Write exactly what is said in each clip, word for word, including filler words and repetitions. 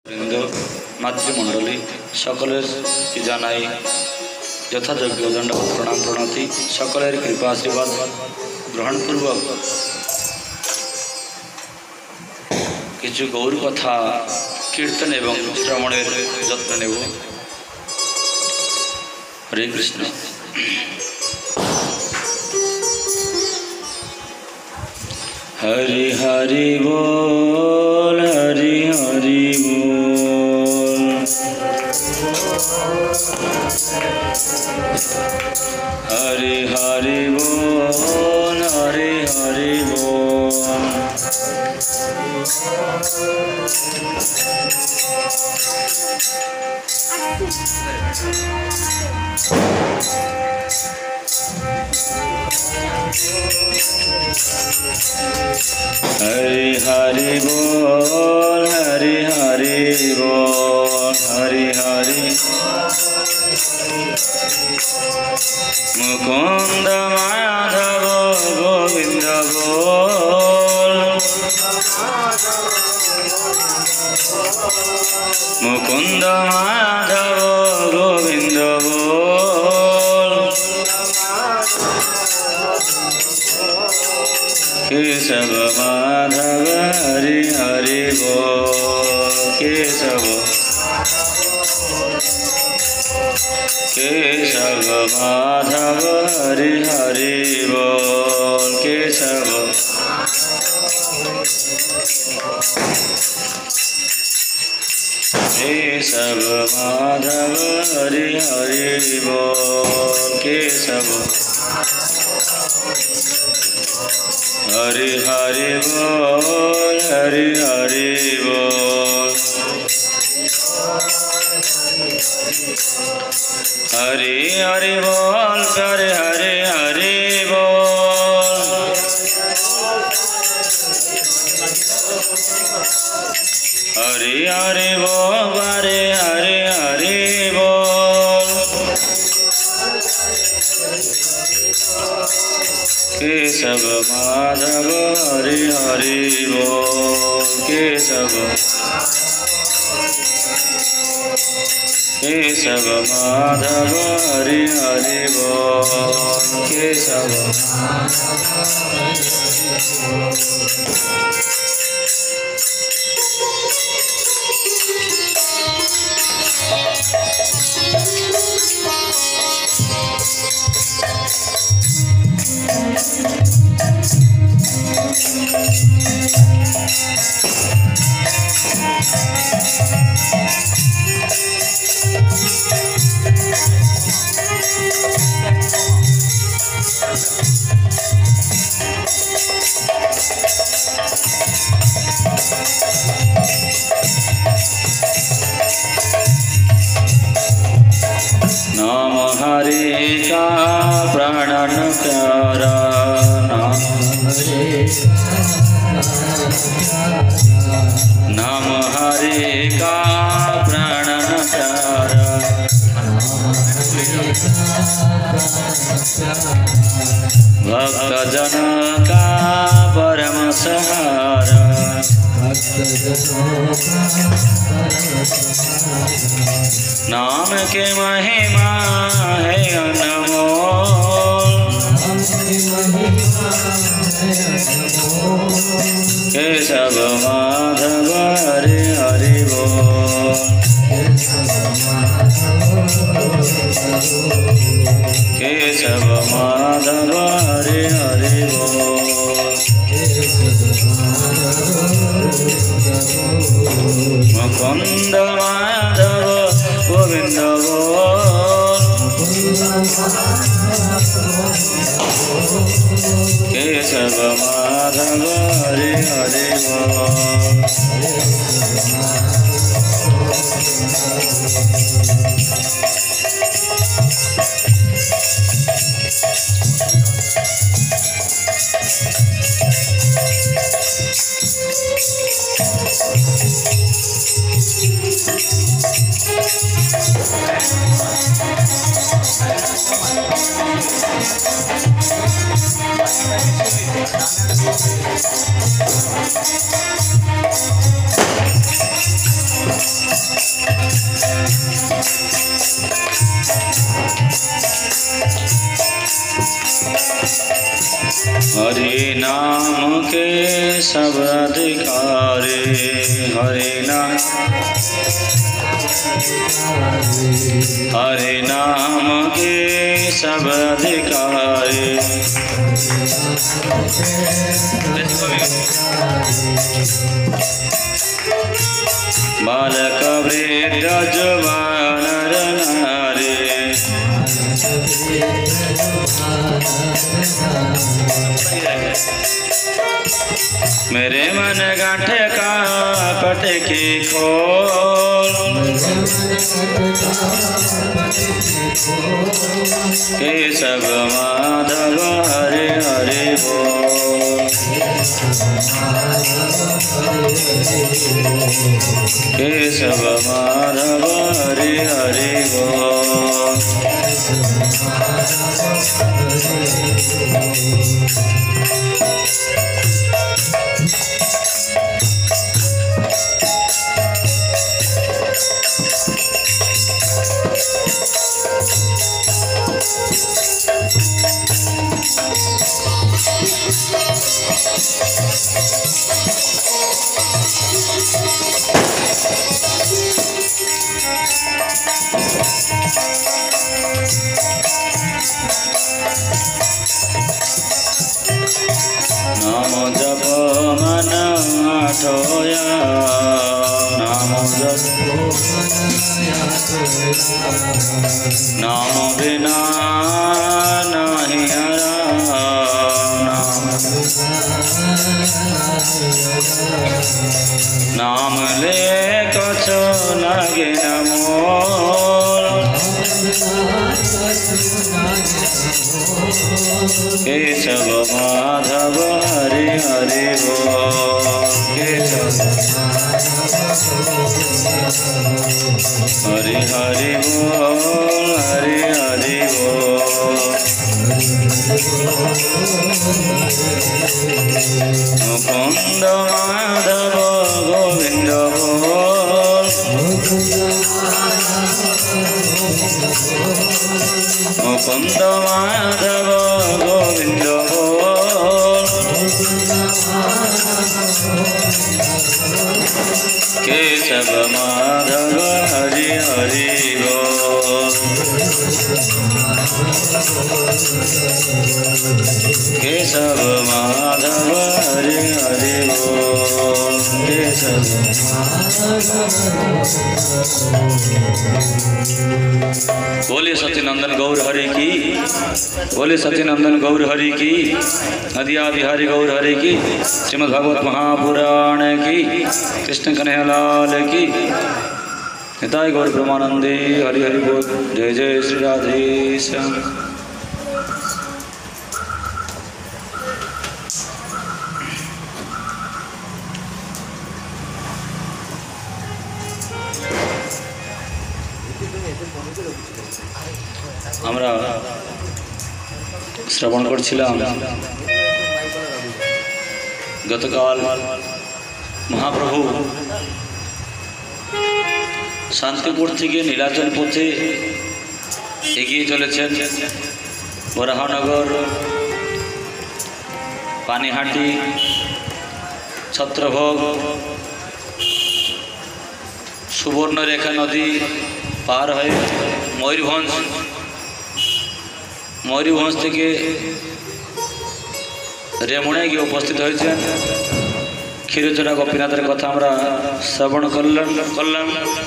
বৃন্দ মাতৃমণ্ডলী সকলের কি জানাই যথাযোগ্য দণ্ডবত প্রণাম প্রণতি সকলের কৃপা আশীর্বাদ গ্রহণপূর্বক কিছু গৌর কথা কীর্তন এবং শ্রবণের যত্ন নেব। হরে কৃষ্ণ। হরি হরি বল, হরি হরি বল, হরি হরি বল, হরি হরি বল। हरि हरि बोल, हरि हरि बोल, हरि हरि मुकुंद माधव गोविंद बोल, मुकुंद माधव गोविंद बोल, केशव माधव हरि हरि बोल, केशव केशव माधव हरि हरि बोल, केशव केशव माधव हरि हरि बोल, केशव हरि हरि बोल, हरि हरि बोल, हरि हरि बोल, हरि हरि हरि बोल, हरि हरि बोल, हरि हरि हरि बोल, केशव माधव हरि हरि बोल, केशव केशव माधव हरि हरि बोल, केशव नाम हरि का प्राणन प्यारा, नाम नाम हरि का प्राणन प्यारा, भक्त जन का परम सहारा, नाम के महिमा है अनमोल, केशव माधव हरि हरि बोल, केशव माधव हरि हरि बोल, मुकुंद माधव गोविंद बोल, केशव माधव हरि हरि बोल, सब अधिकारी। हरि नाम हरि नाम के सब अधिकारी। बालक वृद्ध जवान नर नारी। मेरे मन गांठ का पट की खोल। केशव माधव हरे हरे बोल। केशव माधव हरे हरे बोल। नाम जप मन आठोया। नाम जप नाम बिना नहीं आराम। नाम ले कछु लगे न मोल। केशव माधव हरि हरि बोल। केशव हरि हरि बोल हरि हरि बोल। मुकुंद माधव गोविंद बोल। मुकुंद माधव गोविंद बोल। केशव माधव हरि हरि बोल। केशव माधव हरि हरि बोल। केशव बोले सत्यनंदन गौर हरि की। बोले सत्यनंदन गौर हरि की। नदिया बिहारी गौर हरि की। श्रीमद् भागवत महापुराण की। कृष्ण कन्हैयालाल की। निताय गौर ब्रह्मानंदे हरि हरि बोल। जय जय श्री राधे श्याम। আমরা শ্রবণ করছিলাম গতকাল মহাপ্রভু শান্তিপুর থেকে নীলাচল পথে এগিয়ে চলেছেন। বরাহনগর, পানিহাটি, ছত্রভোগ, সুবর্ণরেখা নদী পার হয়ে ময়ূরভঞ্জ, ময়ূরভঞ্জ থেকে রেমুনায় গিয়ে উপস্থিত হয়েছেন। ক্ষীরচোরা গোপীনাথের কথা আমরা শ্রবণ করলাম করলাম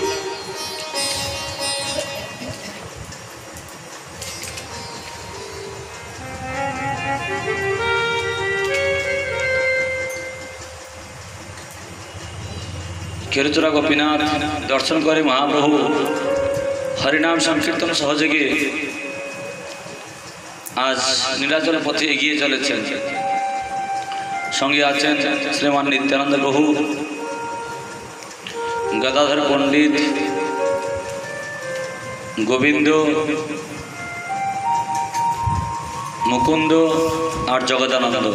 ক্ষীরচোরা গোপীনাথ দর্শন করে মহাপ্রভু হরিনাম সংকীর্তন সহযোগে আজ নীলাচল পথে এগিয়ে চলেছেন। সঙ্গে আছেন শ্রীমান নিত্যানন্দ প্রভু, গদাধর পণ্ডিত, গোবিন্দ, মুকুন্দ আর জগদানন্দ।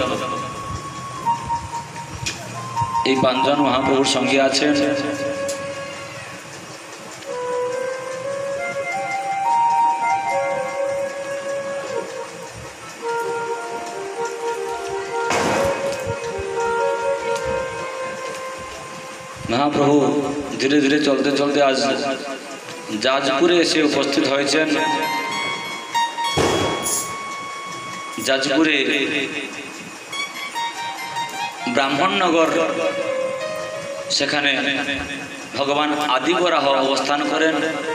এই পাঁচজন মহাপ্রভুর সঙ্গে আছেন। महाप्रभु धीरे धीरे चलते चलते आज जाजपुरे एसे उपस्थित হয়েছেন। जाजपुरे ब्राह्मणनगर সেখানে भगवान आदि बराह अवस्थान करें।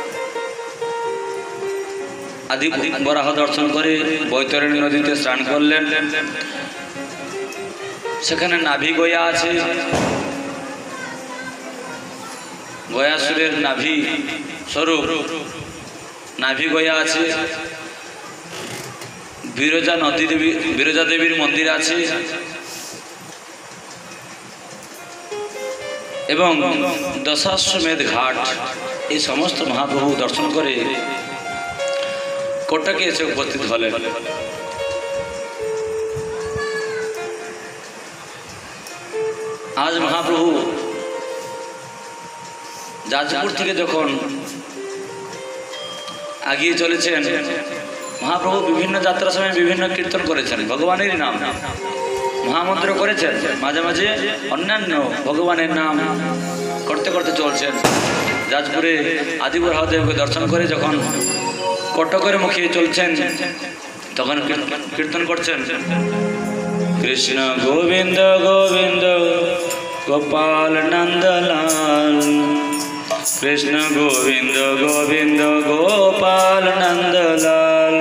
आदि बराह दर्शन करे बैतरणी नदीते स्नान करलें। সেখানে नाभि गया আছে, गयासुरेर नाभि स्वरूप नाभि गया আছে। बिरजा नदी देवी बिरजा देवीर मंदिर আছে एवं दशाश्वमेध घाट ये समस्त महाप्रभु दर्शन करे कटके एसे उपस्थित हलें। आज महाप्रभु जाजपुर থেকে যখন এগিয়ে চলেছেন, महाप्रभु विभिन्न যাত্রা সময় বিভিন্ন কীর্তন করেছেন, ভগবানের নাম महामंत्र করেছেন, মাঝে মাঝে অন্যান্য ভগবানের নাম করতে করতে চলছেন। जाजपुरे आदि बराहदेवকে दर्शन করে যখন কটকের মুখে চলছেন তখন কীর্তন করছেন, कृष्ण गोविंद गोविंद गोपाल नंदलाल, कृष्ण गोविंद गोविंद गोपाल नंदलाल,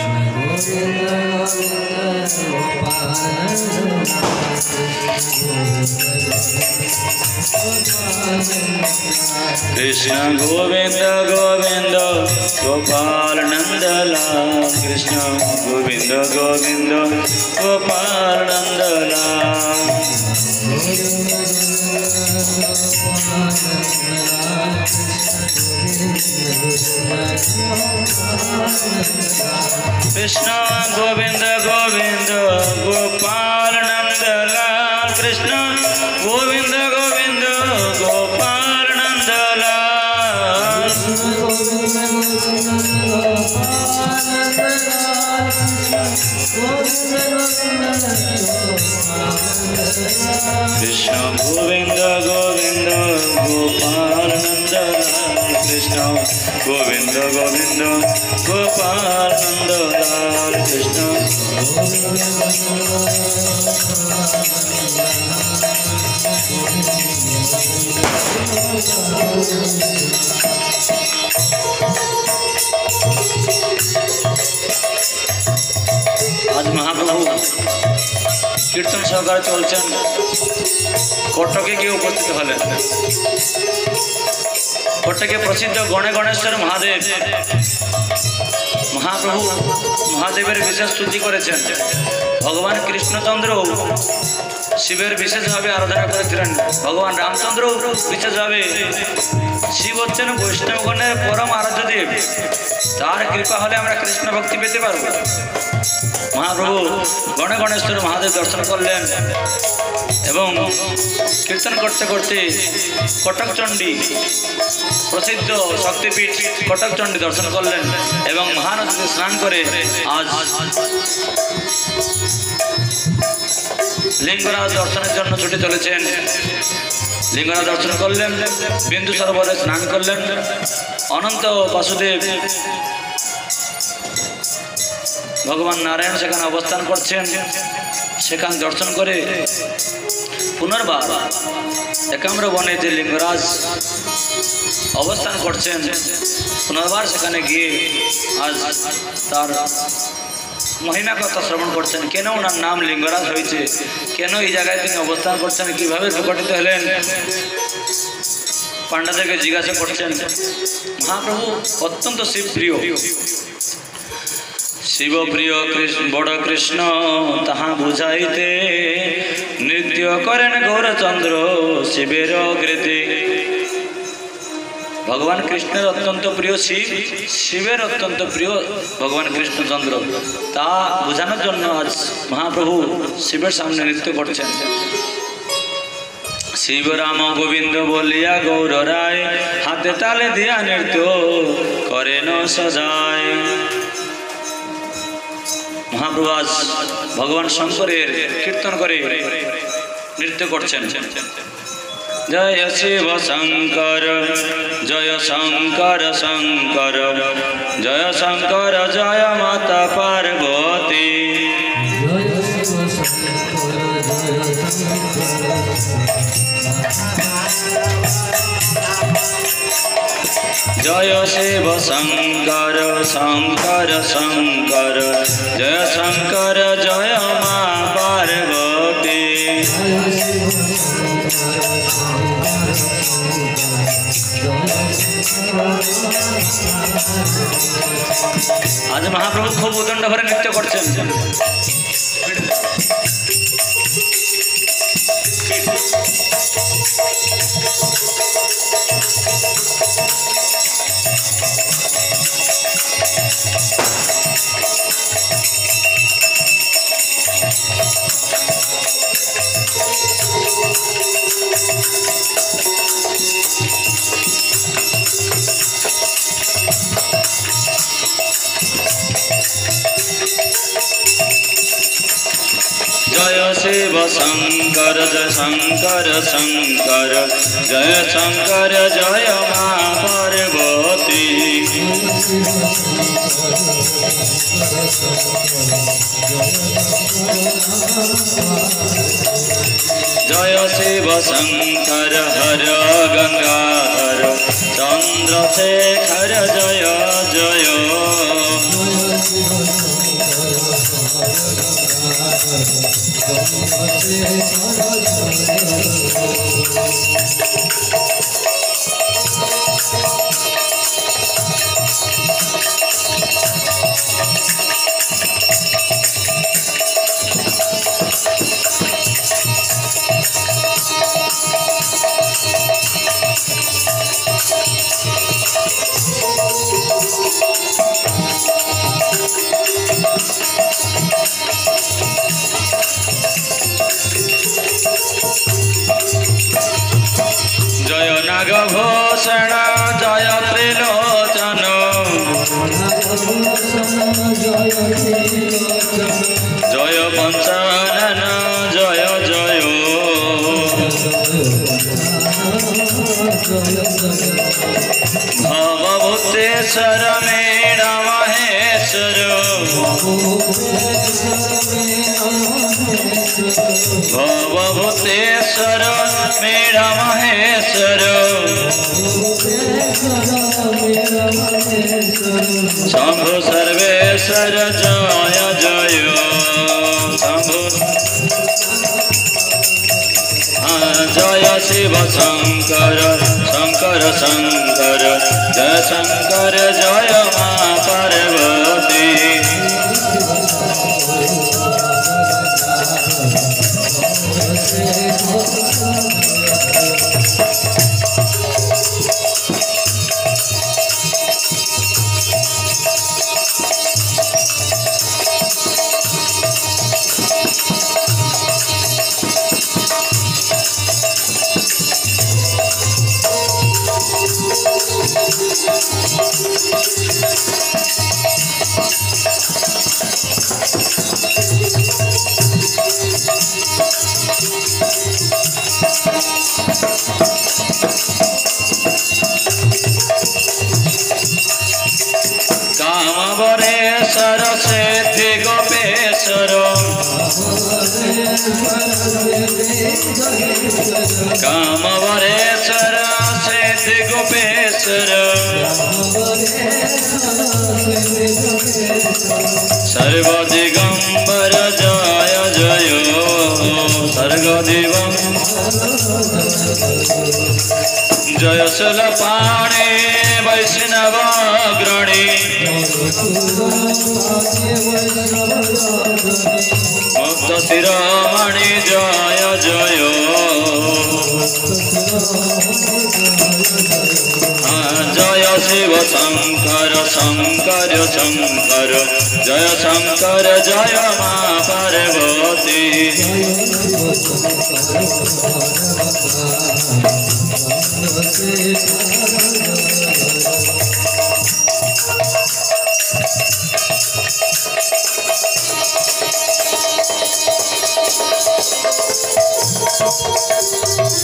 कृष्ण गोविंद गोविंद गोपाल नंदलाल, कृष्ण गोविंद गोविंद गोपाल नंदलाल। कृष्ण गोविंद गोविंद गोपाल नंदलाल, कृष्ण गोविंद गोविंद गोपाल नंदलाल, कृष्ण गोविंद गोविंद गोपाल नंदलाल, कृष्ण गोविंद गोविंद गोपाल नंदलाल, कृष्ण आज महाप्रभु कीर्तन सहकारे चलছেন कटके गিয়ে उपस्थित हलें। कटके प्रसिद्ध गणे गणेश्वर महादेव महाप्रभु महादेवेर विशेष स्तुति करेছেন। भगवान कृष्णचंद्र शिवेर विशेष भावे आराधना करेছিলেন। भगवान रामचंद्र विशेष भावे शिव হচ্ছেন বৈষ্ণবগণের परम आराध्य देव, तार कृपा हले आमरा कृष्ण भक्ति पेते पारबो। महाप्रभु गणे गणेश्वर महादेव दर्शन करलें एवं कीर्तन करते करते कटक चंडी प्रसिद्ध शक्तिपीठ कटक चंडी दर्शन करलें एवं महानदी स्नान करे आज लिंगराज दर्शनेर जन्य छुटे चलेছেন। लिंगराज दर्शन करलें, बिंदु सरोवरे स्नान करलें, अनंत वासुदेव भगवान नारायण सेखाने अवस्थान करছেন। सेखान दर्शन करे पुनर्बार एकाम्र बने जे लिंगराज अवस्थान करছেন, पुनर्बार सेखाने गिয়ে आज तार महिमा कथा श्रवण करছেন। केन ओनार नाम लिंगराज হয়েছে, केन এই জায়গায় তিনি অবস্থান করছেন, কিভাবে প্রকটিত হলেন, পাণ্ডাদেরকে জিজ্ঞাসা করছেন। महाप्रभु अत्यंत शिवप्रिय शिव प्रिय कृष्ण बड़ कृष्ण ताहा बुझाइते नृत्य करें गौरचंद्र शिवेर अग्रते। भगवान कृष्णेर अत्यंत प्रिय शिव, शिवेर अत्यंत प्रिय भगवान कृष्णचंद्र, ता बुझानोर जन्य आज महाप्रभु शिवेर सामने नृत्य करছেন। शिव राम गोविंद बोलिया गौर राय हाथे ताले दिया नृत्य करे न सजाय। महाप्रभु आज भगवान शंकरेर कीर्तन करे नृत्य करছেন। जय शिव शंकर जय शंकर शंकर जय शंकर जय माता पार्वती जय शिव शंकर शंकर शंकर जय शंकर जय मां पार्वती आज महाप्रभु खूब उदंड भरे नृत्य करछेन जय शिव शंकर जय शंकर शंकर जय शंकर जय मां पार्वती जय शिव शंकर हर गंगाधर चंद्रशेखर जय जय जय नागभूषण जय त्रिलोचन जय पंचानन जय जय भवभूतेश्वर मेरा महेश्वर भवभूतेश्वर मेरा महेश्वर शंभु सर्वेश्वर जय जय शंभु जय शिव शंकर शंकर शंकर जय शंकर जय मां पार्वती कामवरेश्वर सिद्धि गोपेश्वर कामवरेश्वर सिद्धि गोपेश्वर सर्वदिगंबर जय जय सर्वदिगंबर जय शूलपाणि वैष्णवाग्रणी मुक्त शिरोमणि जय जय जय शिव शंकर शंकर शंकर जय शंकर जय मां पार्वती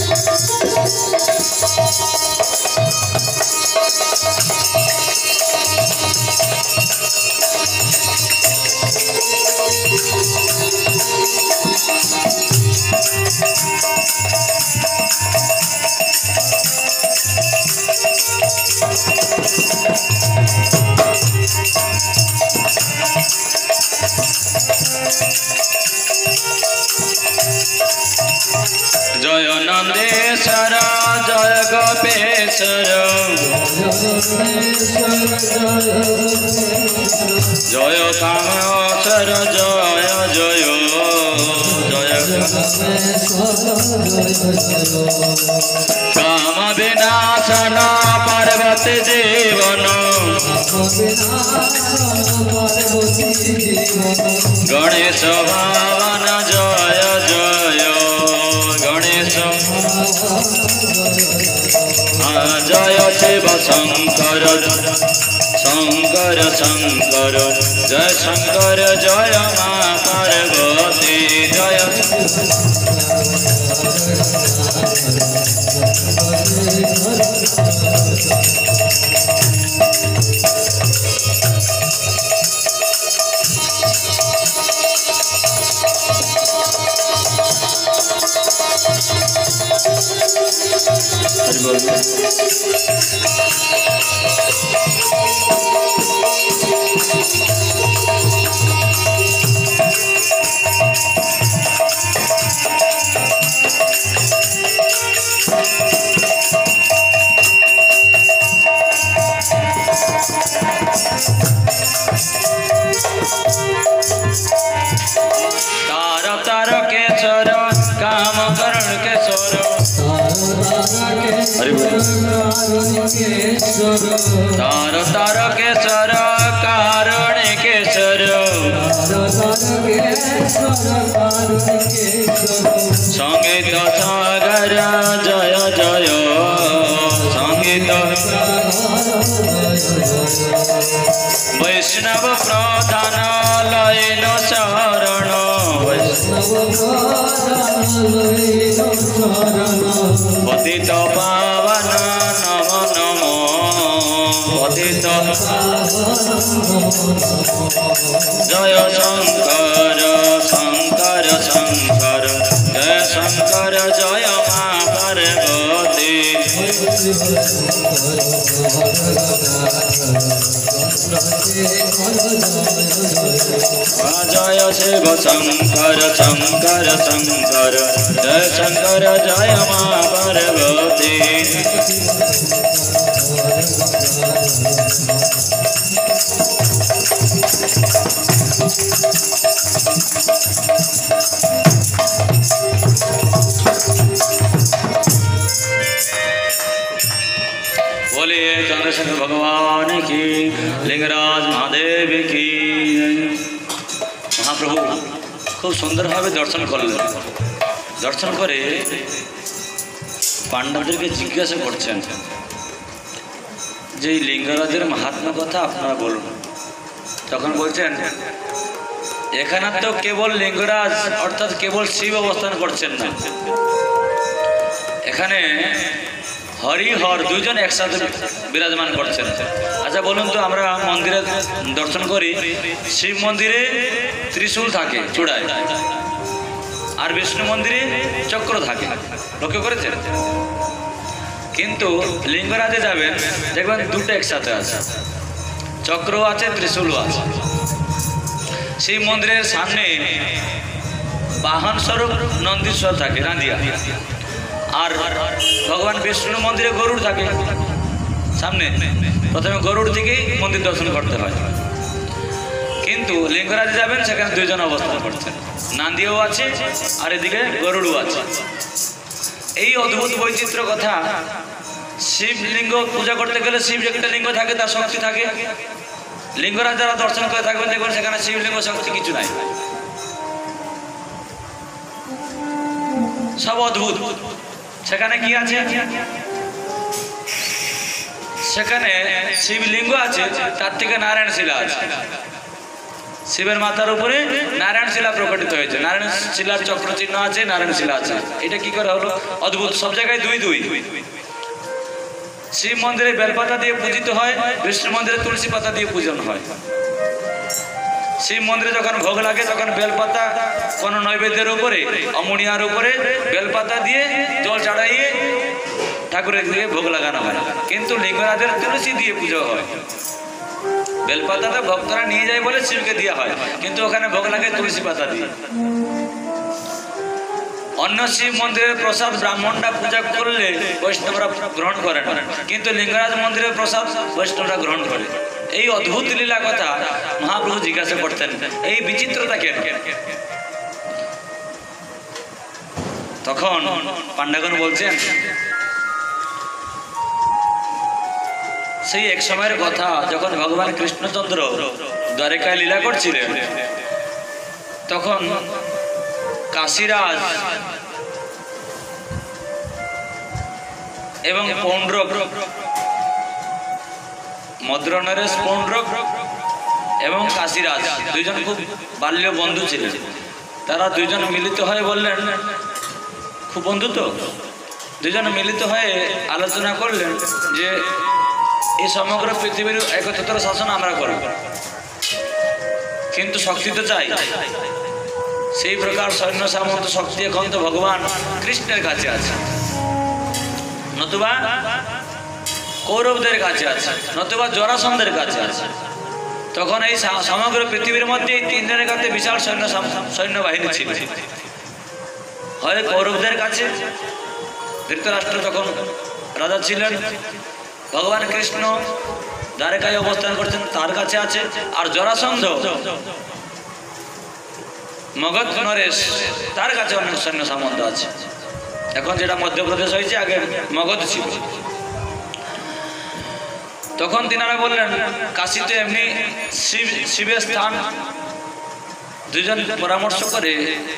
जय नंदेश्वर जय गोपेश्वर जय कामेश्वर जय जय जय काम विनाशन पार्वती जीवन गणेश भवन जय जय गणेश जय शिव शंकर शंकर शंकर जय शंकर जय माँ पार्वती जय तार तार केसर काम करण केसर तार तार केसर कारण केसर संगीत सागर जय जय संगीत वैष्णव प्रधान लयन शरण पतित पावन नमो नमो पतित जय शंकर शंकर शंकर जय शंकर जय माँ पार्वती जय शिव शंकर शंकर शंकर जय शंकर जय माँ पार्वती बोलिए चंद्रशेखर भगवान की लिंगराज महादेव की महाप्रभु खूब सुंदर भाव दर्शन कर दर्शन करे पांडवदेर के जिज्ञासा करছেন যে লিঙ্গরাজের মাহাত্ম্য কথা আপনারা বলুন তখন বলছেন এখানে তো কেবল লিঙ্গরাজ অর্থাৎ কেবল শিব অবস্থান করছেন না এখানে हरि हर दुईजन एक साथ विराजमान करছেন अच्छा बोलून तो আমরা मंदिरे दर्शन करी शिव मंदिरे त्रिशूल থাকে চূড়ায় আর विष्णु मंदिरे चक्र থাকে লক্ষ্য করেছেন কিন্তু লিঙ্গরাজে যাবেন দেখবেন দুটো একসাথে আছে চক্র আছে त्रिशूल আছে शिव मंदिरेर सामने वाहन स्वरूप नंदीश्वर থাকে রাঁধিয়া और भगवान विष्णु मंदिर गरुड़ थाके सामने प्रथम गरुड़ थेके मंदिर दर्शन करते हैं किन्तु लिंगराजे जाबेन सेखाने दुइजन अवस्थान करछेन नांदिओ आछे और एदिके गरुड़ो आछे এই অদ্ভুত বৈচিত্র্য কথা শিবলিঙ্গ পূজা করতে গেলে শিব একটা লিঙ্গ থাকে তার শক্তি থাকে লিঙ্গরাজ যারা দর্শন করে থাকবেন দেখবেন সেখানে শিবলিঙ্গ শক্তি কিছু নাই সব অদ্ভুত সেখানে কি আছে সেখানে শিবলিঙ্গ আছে তার থেকে নারায়ণ শিলা আছে শিবের মাথার উপরে নারায়ণ শিলা প্রকটিত হয়েছে, নারায়ণ শিলার চক্র চিহ্ন আছে, নারায়ণ শিলা আছে। এটা কি করে হলো? অদ্ভুত, সব জায়গায় দুই দুই। শিব মন্দিরে বেলপাতা দিয়ে পূজিত হয়, বিষ্ণু মন্দিরে তুলসী পাতা দিয়ে পূজন হয়। শিব মন্দিরে যখন ভোগ লাগে তখন বেলপাতা কোনো নৈবেদ্যের উপরে, অমনিয়ার উপরে বেলপাতা দিয়ে জল চড়াইয়ে ঠাকুরের দিয়ে ভোগ লাগানো হয়। কিন্তু লিঙ্গরাজের তুলসী দিয়ে পুজো হয়। বেলপাতাটা ভক্তরা নিয়ে যায় বলে শিবকে দেওয়া হয়, কিন্তু ওখানে ভোগ লাগে তুলসী পাতা দিয়ে। অন্য শিব মন্দিরের প্রসাদ ব্রাহ্মণরা পূজা করলে বৈষ্ণবরা গ্রহণ করে না, কিন্তু লিঙ্গরাজ মন্দিরের প্রসাদ বৈষ্ণবরা গ্রহণ করে। এই অদ্ভুত লীলা কথা মহাপ্রভু জিজ্ঞাসা করতেন, এই বিচিত্রতা কেন? তখন পাণ্ডাগণ বলছেন, সেই এক সময়ের কথা যখন ভগবান কৃষ্ণচন্দ্র দ্বারকায় লীলা করছিলেন, তখন কাশীরাজ এবং পৌণ্ড্রক, মদ্রনরেশ পৌণ্ড্রক এবং কাশীরাজ দুইজন খুব বাল্য বন্ধু ছিলেন। তারা দুইজন মিলিত হয়ে বললেন, খুব বন্ধু তো, দুইজন মিলিত হয়ে আলোচনা করলেন যে এই সমগ্র পৃথিবীর একত্র শাসন আমরা করব, কিন্তু শক্তি তো চাই। সেই প্রকার সৈন্য সামন্ত শক্তি এখন তো ভগবান কৃষ্ণের কাছে আছে, নতুবা কৌরবদের কাছে আছে, নতুবা জরাসন্ধের কাছে আছে। তখন এই সমগ্র পৃথিবীর মধ্যে এই তিনজনের কাছে বিশাল সৈন্য সৈন্যবাহিনী ছিল। হয় কৌরবদের কাছে, ধৃতরাষ্ট্র তখন রাজা ছিলেন, ভগবান কৃষ্ণ দ্বারকায় অবস্থান করছেন তার কাছে আছে, আর জরাসন্ধ মগধ নরেশ তার কাছে অনেক সৈন্য সামন্ত আছে। এখন যেটা মধ্যপ্রদেশ হয়েছে, আগে মগধ ছিল। তখন তিনারা বললেন, কাশীতে এমনি শিব শিবের স্থান। দুজন পরামর্শ করে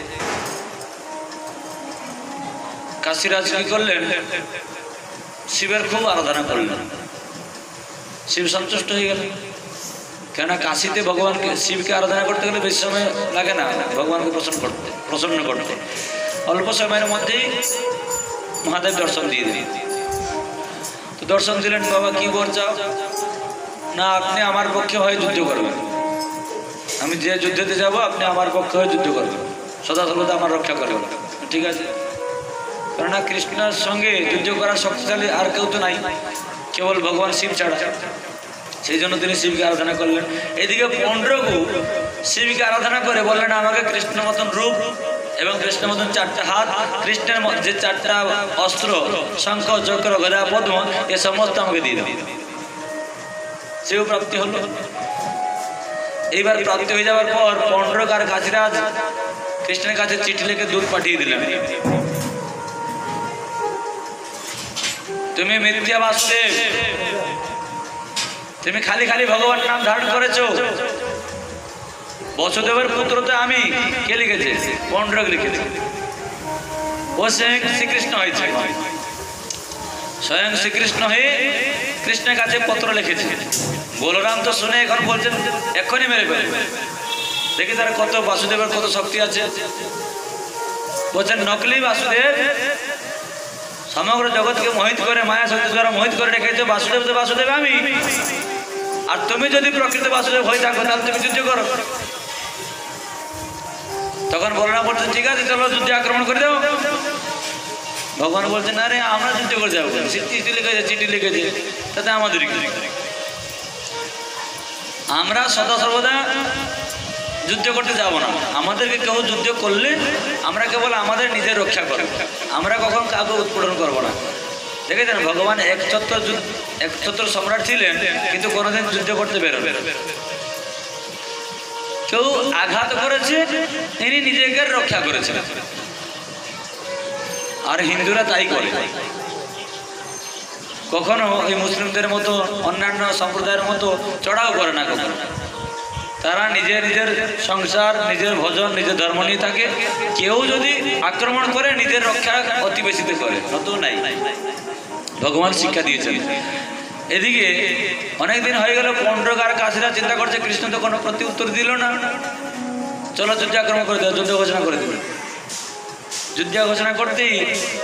কাশীরাজ কি করলেন, শিবের খুব আরাধনা করলেন। শিব সন্তুষ্ট হয়ে গেলেন, কেন কাশীতে ভগবানকে শিবকে আরাধনা করতে গেলে বেশি সময় লাগে না ভগবানকে প্রসন্ন করতে প্রসন্ন করতে অল্প সময়ের মধ্যেই মহাদেব দর্শন দিয়ে দিলেন। তো দর্শন দিলেন, বাবা কি বর চাও? না, আপনি আমার পক্ষে হয়ে যুদ্ধ করবেন, আমি যে যুদ্ধতে যাব আপনি আমার পক্ষে হয়ে যুদ্ধ করবেন, সদা সর্বদা আমার রক্ষা করবেন। ঠিক আছে, কেননা কৃষ্ণের সঙ্গে যুদ্ধ করার শক্তিশালী আর কেউ তো নাই, কেবল ভগবান শিব ছাড়া। সেই জন্য তিনি শিবকে আরাধনা করলেন। এদিকে পৌণ্ড্রকু শিবকে আরাধনা করে বললেন, আমাকে কৃষ্ণ মতন রূপ এবং কৃষ্ণ মতন চারটা হাত, কৃষ্ণের যে চারটা অস্ত্র শঙ্খ চক্র গদা পদ্ম, এ সমস্ত আমাকে দিয়ে দেবে। সেও প্রাপ্তি হলো। এইবার প্রাপ্তি হয়ে যাওয়ার পর পৌণ্ড্রক আর কাশীরাজ কৃষ্ণের কাছে চিঠি লিখে দূত পাঠিয়ে দিলেন, তুমি মিথ্যা বাসুদেব, তুমি খালি খালি ভগবান নাম ধারণ করেছো। বসুদেবের পুত্র তো আমি। কে লিখেছে? পৌণ্ড্রক লিখেছে। ও স্বয়ং শ্রীকৃষ্ণ হয়েছে, স্বয়ং শ্রীকৃষ্ণ হয়ে কৃষ্ণের কাছে পত্র লিখেছে। বলরাম তো শুনে এখন বলছেন এক্ষুনি মেরে ফেলবে। দেখি তার কত বাসুদেবের কত শক্তি আছে। বলছেন নকলি বাসুদেব সমগ্র জগৎকে মোহিত করে, মায়া শক্তি দ্বারা মোহিত করে রেখেছে। বাসুদেব তো বাসুদেব আমি, আর তুমি যদি প্রকৃত বাসুদেব হয়ে থাকো তাহলে তুমি যুদ্ধ করো। তখন বলরাম বলছে, ঠিক আছে চলো যুদ্ধে আক্রমণ করে দাও। ভগবান বলছেন, আরে আমরা যুদ্ধ করে যাবো, চিঠি লিখেছে চিঠি লিখেছে তাতে আমাদের কি? আমরা সদা সর্বদা যুদ্ধ করতে যাব না। আমাদেরকে কেউ যুদ্ধ করলে আমরা কেবল আমাদের নিজের রক্ষা করব, আমরা কখন কাউকে উৎপীড়ন করবো না। দেখেছেন ভগবান এক ছত্র এক ছত্র সম্রাট ছিলেন, কিন্তু কোনোদিন যুদ্ধ করতে বেরোবে। কেউ আঘাত করেছে, তিনি নিজেকে রক্ষা করেছেন। আর হিন্দুরা তাই করে, কখনো এই মুসলিমদের মতো অন্যান্য সম্প্রদায়ের মতো চড়াও করে না কখনো। তারা নিজের নিজের সংসার, নিজের ভজন, নিজের ধর্ম নিয়ে থাকে। কেউ যদি আক্রমণ করে নিজের রক্ষা অতি বেশিতে করে, নতুন নাই। ভগবান শিক্ষা দিয়েছেন এদিকে অনেকদিন হয়ে গেল, পণ্ডক আর কাশীরা চিন্তা করছে কৃষ্ণ তো কোনো প্রতি উত্তর দিল না, চলো যুদ্ধ আক্রমণ করে দেবো, যুদ্ধ ঘোষণা করে দেবে। যুদ্ধ ঘোষণা করতেই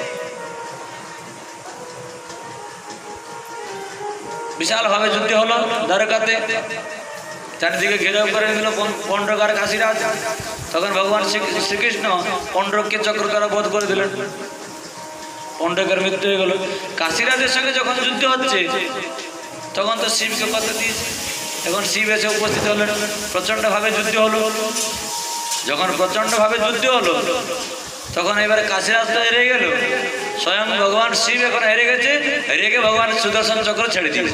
বিশালভাবে যুদ্ধ হলো দ্বারকাতে, চারিদিকে ঘেরাও করে নিল পণ্ডক আর কাশীরাজ। তখন ভগবান শ্রীকৃষ্ণ পণ্ডককে চক্র দ্বারা বধ করে দিলেন, পণ্ডকের মৃত্যু হয়ে গেল। কাশীরাজের সঙ্গে যখন যুদ্ধ হচ্ছে তখন তো শিবকে কথা দিয়েছে, এখন শিব এসে উপস্থিত হলেন, প্রচণ্ডভাবে যুদ্ধ হলো। যখন প্রচণ্ডভাবে যুদ্ধ হলো তখন এবারে কাশীরাজ তো হেরে গেল, স্বয়ং ভগবান শিব এখন হেরে গেছে, রেগে ভগবান সুদর্শন চক্র ছেড়ে দিল,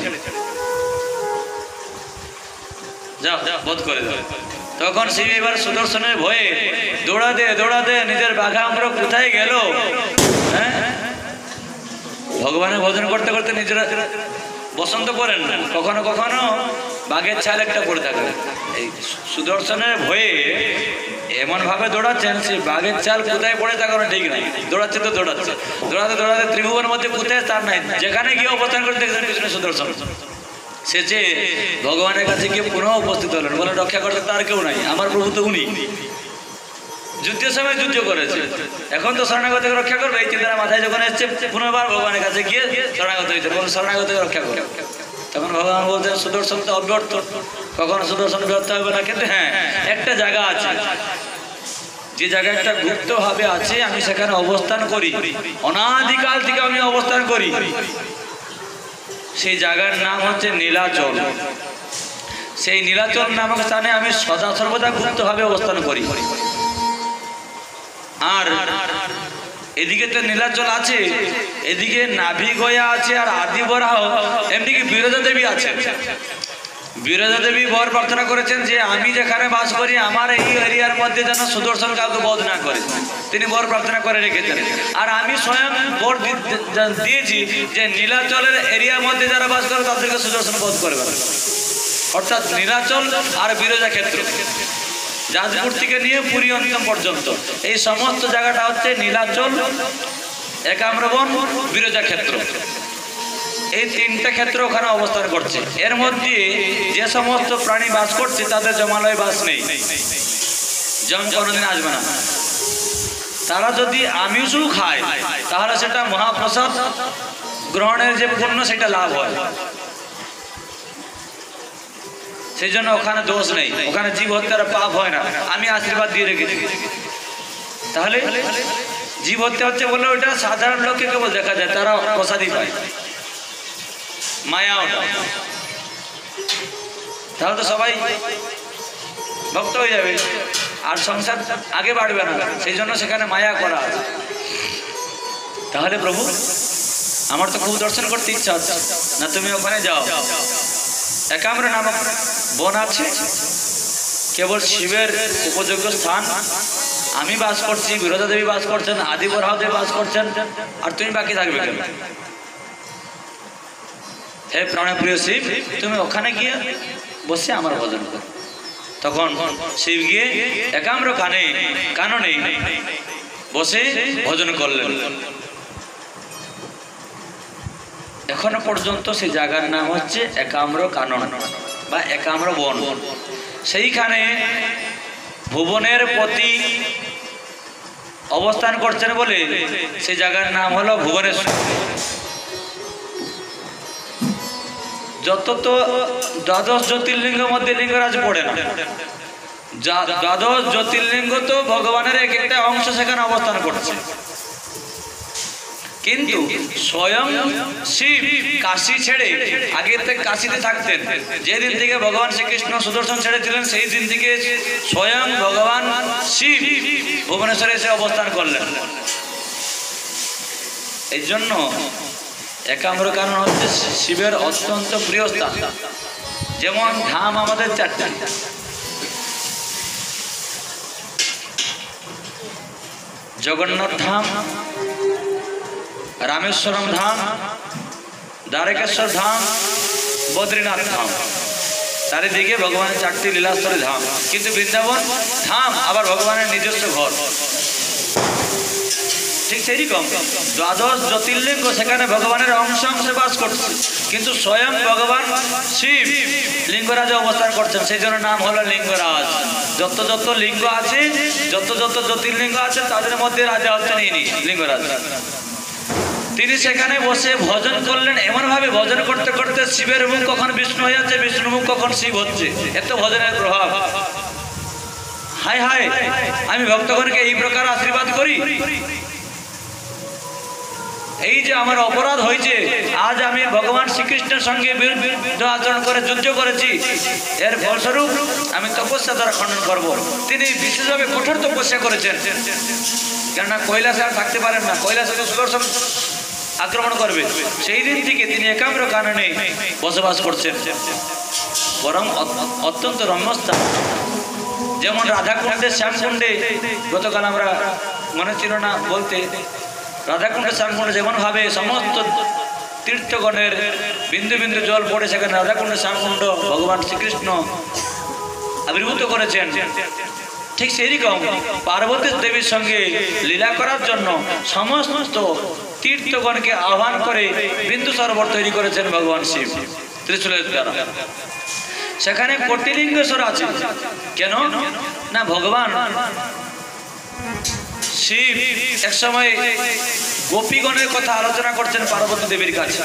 যাও বধ করে দাও। তখন শিব এবার সুদর্শনের ভয়ে দৌড়াতে দৌড়াতে নিজের বাঘা আমরা কোথায় গেল, হ্যাঁ ভগবানের ভজন করতে করতে নিজেরা বসন্ত করেন না, কখনো কখনো বাঘের ছাল একটা পড়ে থাকে। এই সুদর্শনের ভয়ে এমন ভাবে দৌড়াচ্ছেন, সেই বাঘের চাল কোথায় পড়ে তা কোনো ঠিক নাই, দৌড়াচ্ছে তো দৌড়াচ্ছে, দৌড়াতে দৌড়াতে ত্রিভুবনের মধ্যে কোথায় তার নাই, যেখানে গিয়ে অবস্থান করে দেখছেন কৃষ্ণ সুদর্শন। শেষে ভগবানের কাছে গিয়ে পুনঃ উপস্থিত হলেন, বলে রক্ষা করতে তার কেউ নাই, আমার প্রভু তো উনি, যুদ্ধের সময় যুদ্ধ করেছে, এখন তো শরণাগতকে রক্ষা করবে। এই চিন্তার মাথায় যখন এসছে পুনর্বার ভগবানের কাছে গিয়ে শরণাগত হয়েছে, বলে শরণাগতকে রক্ষা করে। তখন ভগবান বলছেন সুদর্শন তো অব্যর্থ, কখনো সুদর্শন ব্যর্থ হবে না, কিন্তু হ্যাঁ একটা জায়গা আছে, যে জায়গায় একটা গুপ্তভাবে আছে, আমি সেখানে অবস্থান করি, অনাদিকাল থেকে আমি অবস্থান করি, সেই জায়গার নাম হচ্ছে নীলাচল। সেই নীলাচল নামক স্থানে আমি সদা সর্বদা গুপ্তভাবে অবস্থান করি। আর এদিকে তো নীলাচল আছে, এদিকে নাভি গয়া আছে, আর আদি বরাহ, এমনিকি বিরজা দেবী আছে। বিরজা দেবী বর প্রার্থনা করেছেন যে আমি যেখানে বাস করি আমার এই এরিয়ার মধ্যে যেন সুদর্শন কাউকে বধ না করে, তিনি বর প্রার্থনা করে রেখেছেন। আর আমি স্বয়ং বর দিয়েছি যে নীলাচলের এরিয়ার মধ্যে যারা বাস করে তাদেরকে সুদর্শন বধ করবে, অর্থাৎ নীলাচল আর বিরজা ক্ষেত্র, যাজপুর থেকে নিয়ে পুরী অন্তম পর্যন্ত এই সমস্ত জায়গাটা হচ্ছে নীলাচল, একাম্রবন, বিরজা ক্ষেত্র, এই তিনটা ক্ষেত্র ওখানে অবস্থান করছে। এর মধ্যে যে সমস্ত প্রাণী বাস করছে তাদের জমালয় বাস নেই, যেমন কোনোদিন আসবে না। তারা যদি আমিষও খায় তাহলে সেটা মহাপ্রসাদ গ্রহণের যে পুণ্য সেটা লাভ হয়, সেই জন্য ওখানে দোষ নেই, ওখানে জীব হত্যার পাপ হয় না, আমি আশীর্বাদ দিয়ে রেখেছি। তাহলে জীব হত্যা হচ্ছে বলে ওইটা সাধারণ লোককে কেবল দেখা যায়, তারা প্রসাদই পায়, মায়া ওটা, তাহলে তো সবাই ভক্ত হয়ে যাবে আর সংসার আগে বাড়বে না, সেই জন্য সেখানে মায়া করা আছে। তাহলে প্রভু আমার তো খুব দর্শন করতে ইচ্ছা হচ্ছে না, তুমি ওখানে যাও, একাম্র নামক বন আছে, কেবল শিবের উপযোগ্য স্থান, আমি বাস করছি, বিরজা দেবী বাস করছেন, আদি বরাহ দেবী বাস করছেন, আর তুমি বাকি থাকবে কেন? হে প্রাণপ্রিয় শিব, তুমি ওখানে গিয়ে বসে আমার ভজন করো। তখন শিব গিয়ে একাম্র কানে কাননে বসে ভজন করলেন। এখনো পর্যন্ত সেই জায়গার নাম হচ্ছে একাম্র কানন বা একাম্র বন। সেইখানে ভুবনের পতি অবস্থান করছেন বলে সেই জায়গার নাম হলো ভুবনেশ্বর। যত তো দ্বাদশ জ্যোতির্লিঙ্গের মধ্যে লিঙ্গরাজ পড়ে না, দ্বাদশ জ্যোতির্লিঙ্গ তো ভগবানের এক একটা অংশ সেখানে অবস্থান করছে, কিন্তু স্বয়ং শিব কাশী ছেড়ে আগে থেকে কাশীতে থাকতেন। যেদিন থেকে ভগবান শ্রীকৃষ্ণ সুদর্শন ছেড়েছিলেন সেই দিন থেকে স্বয়ং ভগবান শিব ভুবনেশ্বরে এসে অবস্থান করলেন। এই জন্য একাম্র কারণ হচ্ছে শিবের অত্যন্ত প্রিয় স্থান। যেমন ধাম আমাদের চারটি, জগন্নাথ ধাম, রামেশ্বরম ধাম, দ্বারকেশ্বর ধাম, বদ্রীনাথ ধাম, চারিদিকে ভগবানের চারটি লীলাস্থলী ধাম। কিন্তু বৃন্দাবন ধাম আবার ভগবানের নিজস্ব ঘর। ঠিক সেই রকম দ্বাদশ জ্যোতির্লিঙ্গ সেখানে ভগবানের অংশ অংশে বাস করছে, কিন্তু স্বয়ং ভগবান শিব লিঙ্গরাজে অবস্থান করছেন, সেই জন্য নাম হলো লিঙ্গরাজ। যত যত লিঙ্গ আছে, যত যত জ্যোতির্লিঙ্গ আছে, তাদের মধ্যে রাজা হচ্ছেন ইনি লিঙ্গরাজ। তিনি সেখানে বসে ভজন করলেন, এমন ভাবে ভজন করতে করতে শিবের মুখ কখন বিষ্ণু হয়ে যাচ্ছে, বিষ্ণুর মুখ কখন শিব হচ্ছে, এত ভজনের প্রভাব। হায় হায়, আমি ভক্তগণকে এই প্রকার আশীর্বাদ করি, এই যে আমার অপরাধ হয়েছে, আজ আমি ভগবান শ্রীকৃষ্ণের সঙ্গে বিরুদ্ধ আচরণ করে যুদ্ধ করেছি, এর ফলস্বরূপ আমি তপস্যা দ্বারা খণ্ডন করব। তিনি বিশেষভাবে কঠোর তপস্যা করেছেন, কেননা কৈলাসে আর থাকতে পারেন না, কৈলাসে তো সুদর্শন আক্রমণ করবে। সেই দিন থেকে তিনি একাগ্র কাননে বসবাস করছেন, বরং অত্যন্ত রম্যস্থান। যেমন রাধাকুণ্ডে শ্যামকুণ্ডে, গতকাল আমরা মনে ছিল না বলতে, রাধাকুণ্ডে শ্যামকুণ্ডে যেমন ভাবে সমস্ত তীর্থগণের বিন্দু বিন্দু জল পড়ে সেখানে রাধাকুণ্ডে শ্যামকুণ্ড ভগবান শ্রীকৃষ্ণ আবির্ভূত করেছেন, ঠিক সেইরকম পার্বতী দেবীর সঙ্গে লীলা করার জন্য সমস্ত তীর্থগণকে আহ্বান করে বিন্দু সরোবর তৈরি করেছেন ভগবান শিব ত্রিশূলের দ্বারা। সেখানে কোটিলিঙ্গেশ্বর আছে, কেন না ভগবান শিব এক সময় গোপীগণের কথা আলোচনা করছেন পার্বতী দেবীর কাছে,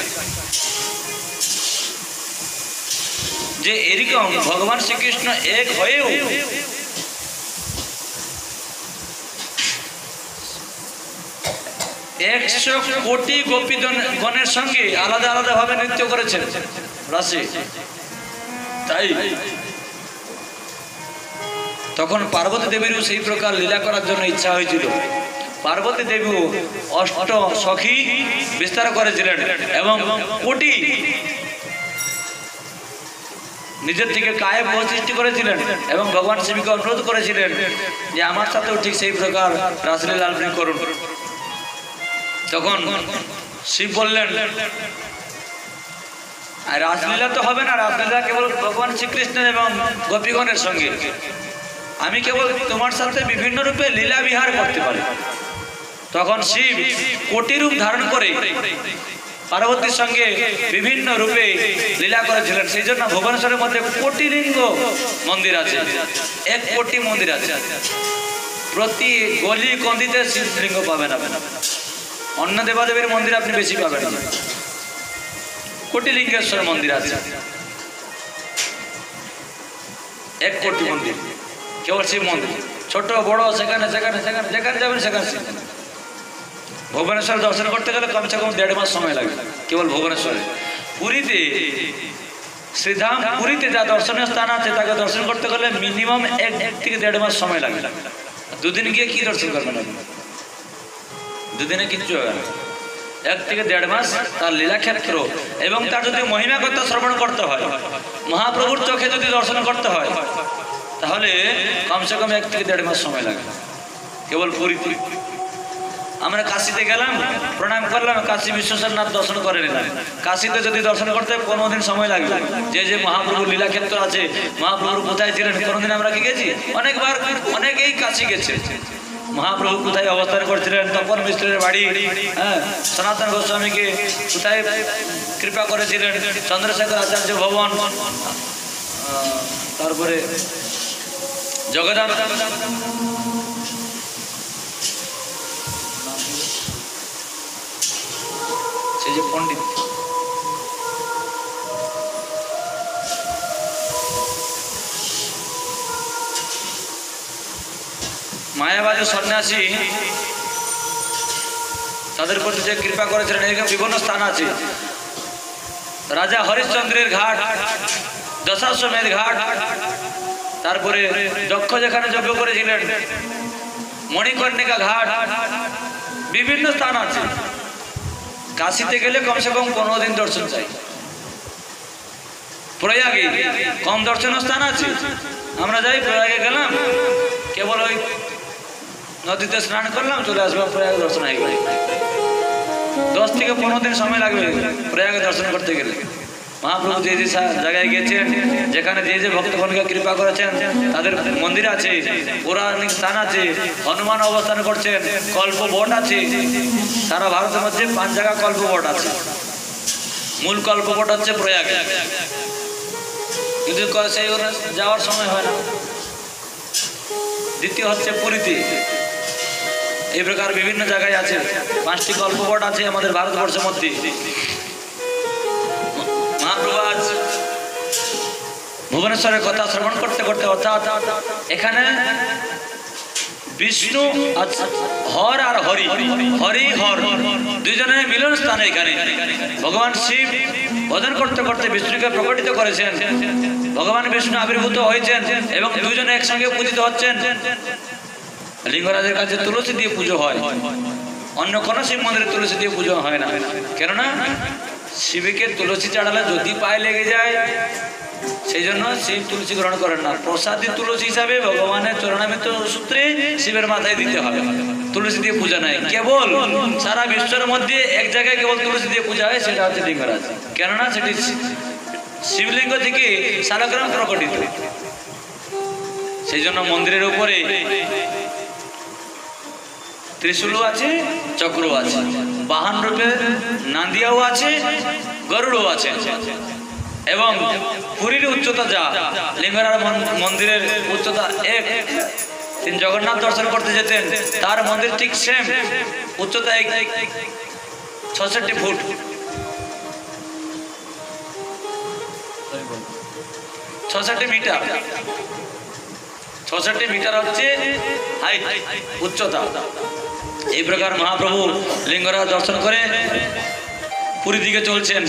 যে এরকম ভগবান শ্রীকৃষ্ণ এক হয়েও একশো কোটি গোপী গণের সঙ্গে আলাদা আলাদা ভাবে নৃত্য করেছেন রাশি। তাই তখন পার্বতী দেবীরও সেই প্রকার লীলা করার জন্য ইচ্ছা হয়েছিল। পার্বতী দেবী অষ্ট সখী বিস্তার করেছিলেন এবং কোটি নিজের থেকে কায়ে সৃষ্টি করেছিলেন এবং ভগবান শিবকে অনুরোধ করেছিলেন যে আমার সাথেও ঠিক সেই প্রকার রাসলীলা আপনি করুন। তখন শিব বললেন, রাসলীলা তো হবে না, রাসলীলা কেবল ভগবান শ্রীকৃষ্ণের এবং গোপীগণের সঙ্গে, আমি কেবল তোমার সাথে বিভিন্ন রূপে লীলা বিহার করতে পারি। তখন শিব কোটি রূপ ধারণ করে পার্বতীর সঙ্গে বিভিন্ন রূপে লীলা করেছিলেন। সেই জন্য ভুবনেশ্বরের মধ্যে কোটি লিঙ্গ মন্দির আছে, এক কোটি মন্দির আছে, প্রতি গলি কন্দিতে শিবলিঙ্গ পাবেন না, অন্য দেবাদেবীর মন্দির আপনি বেশি পাবেন না। কোটি লিঙ্গেশ্বর মন্দির আছে, এক কোটি মন্দির, কেবল শিব মন্দির, ছোট বড় সেখানে সেখানে সেখানে যেখানে যাবেন সেখানে। ভুবনেশ্বর দর্শন করতে গেলে কমসে কম দেড় মাস সময় লাগে কেবল ভুবনেশ্বরে। পুরীতে শ্রীধাম পুরীতে যা দর্শনীয় স্থান আছে তাকে দর্শন করতে গেলে মিনিমাম এক এক থেকে দেড় মাস সময় লাগে। দুদিন গিয়ে কি দর্শন করবেন আপনি? দুদিনে কিচ্ছু হবে না, এক থেকে দেড় মাস তার লীলাক্ষেত্র এবং তার যদি মহিমা কথা শ্রবণ করতে হয়, মহাপ্রভুর চোখে যদি দর্শন করতে হয়, তাহলে কমসে কম এক থেকে দেড় মাস সময় লাগে কেবল পুরী। আমরা কাশিতে গেলাম, প্রণাম করলাম, কাশী বিশ্বনাথ দর্শন করে নিলাম। কাশিতে যদি দর্শন করতে পনেরো দিন সময় লাগবে। যে যে মহাপ্রভুর লীলাক্ষেত্র আছে, মহাপ্রভু কোথায় ছিলেন, কোনোদিন আমরা কি গেছি? অনেকবার অনেকেই কাশি গেছে। মহাপ্রভু কোথায় অবস্থান করছিলেন, তপন মিশ্রের বাড়ি, হ্যাঁ, সনাতন গোস্বামীকে কোথায় কৃপা করেছিলেন, চন্দ্রশেখর আচার্য ভবন, তারপরে জগন্নাথ সেই যে পণ্ডিত মায়াবাদী সন্ন্যাসী, তাদের প্রতি যে কৃপা করেছিলেন, এরকম বিভিন্ন স্থান আছে। রাজা হরিশ্চন্দ্রের ঘাট, দশাশ্বমেধ ঘাট, তারপরে দক্ষ যেখানে যজ্ঞ করেছিলেন মণিকর্ণিকা ঘাট, বিভিন্ন স্থান আছে। কাশিতে গেলে কমসে কম পনেরো দিন দর্শন চাই। প্রয়াগে কম দর্শনীয় স্থান আছে, আমরা যাই প্রয়াগে গেলাম, কেবল ওই নদীতে স্নান করলাম, চলে আসলাম, প্রয়াগ দর্শন হয়ে গেল। দশ থেকে পনেরো দিন সময় লাগবে প্রয়াগে দর্শন করতে গেলে। মহাপ্রভু যে যে জায়গায় গেছেন, যেখানে যে যে ভক্তগণকে কৃপা করেছেন তাদের মন্দির আছে, পৌরাণিক স্থান আছে, হনুমান অবস্থান করছেন, কল্পবট আছে। সারা ভারতের মধ্যে পাঁচ জায়গা কল্পবট আছে। মূল কল্পবট হচ্ছে প্রয়াগে, কিন্তু সেই যাওয়ার সময় হয় না। দ্বিতীয় হচ্ছে পুরীতে। এই প্রকার বিভিন্ন জায়গায় আছে। পাঁচটি কল্পবট আছে আমাদের ভারতবর্ষের মধ্যে। মহাপ্রভু আজ ভুবনেশ্বরের কথা শ্রবণ করতে করতে অর্থাৎ এখানে বিষ্ণু হর আর হরি, হরি হর দুইজনের মিলন স্থানে এখানে ভগবান শিব ভজন করতে করতে বিষ্ণুকে প্রকটিত করেছেন। ভগবান বিষ্ণু আবির্ভূত হয়েছেন এবং দুইজনে একসঙ্গে পূজিত হচ্ছেন। লিঙ্গরাজের কাছে তুলসী দিয়ে পুজো হয়, অন্য কোনো শিব মন্দিরে তুলসী দিয়ে পুজো হয় না। কেননা শিবকে তুলসী চাড়ালে যদি পায়ে লেগে যায়, সেই জন্য শিব তুলসী গ্রহণ করেন না। প্রসাদী তুলসী হিসাবে ভগবানের চরণামৃত সূত্রে শিবের মাথায় দিতে হবে, তুলসী দিয়ে পূজা নাই। কেবল সারা বিশ্বের মধ্যে এক জায়গায় কেবল তুলসী দিয়ে পূজা হয়, সেটা হচ্ছে লিঙ্গরাজ। কেননা সেটি শিবলিঙ্গ থেকে সারাগ্রাম প্রকটিত। সেই জন্য মন্দিরের উপরে ত্রিশূলও আছে, চক্রও আছে, বাহন রূপে নান্দিয়াও আছে, গরুড়ও আছে। এবং পুরীর উচ্চতা যা, লিঙ্গরাজ মন্দিরের উচ্চতা এক। তিনি জগন্নাথ দর্শন করতে যেতেন, তার মন্দির ঠিক সেম উচ্চতা এক ছষট্টি ফুট। ছষট্টি মিটার ছষট্টি মিটার হচ্ছে হাইট, উচ্চতা। এই প্রকার মহাপ্রভু লিঙ্গরাজ দর্শন করে পুরী দিকে চলছেন।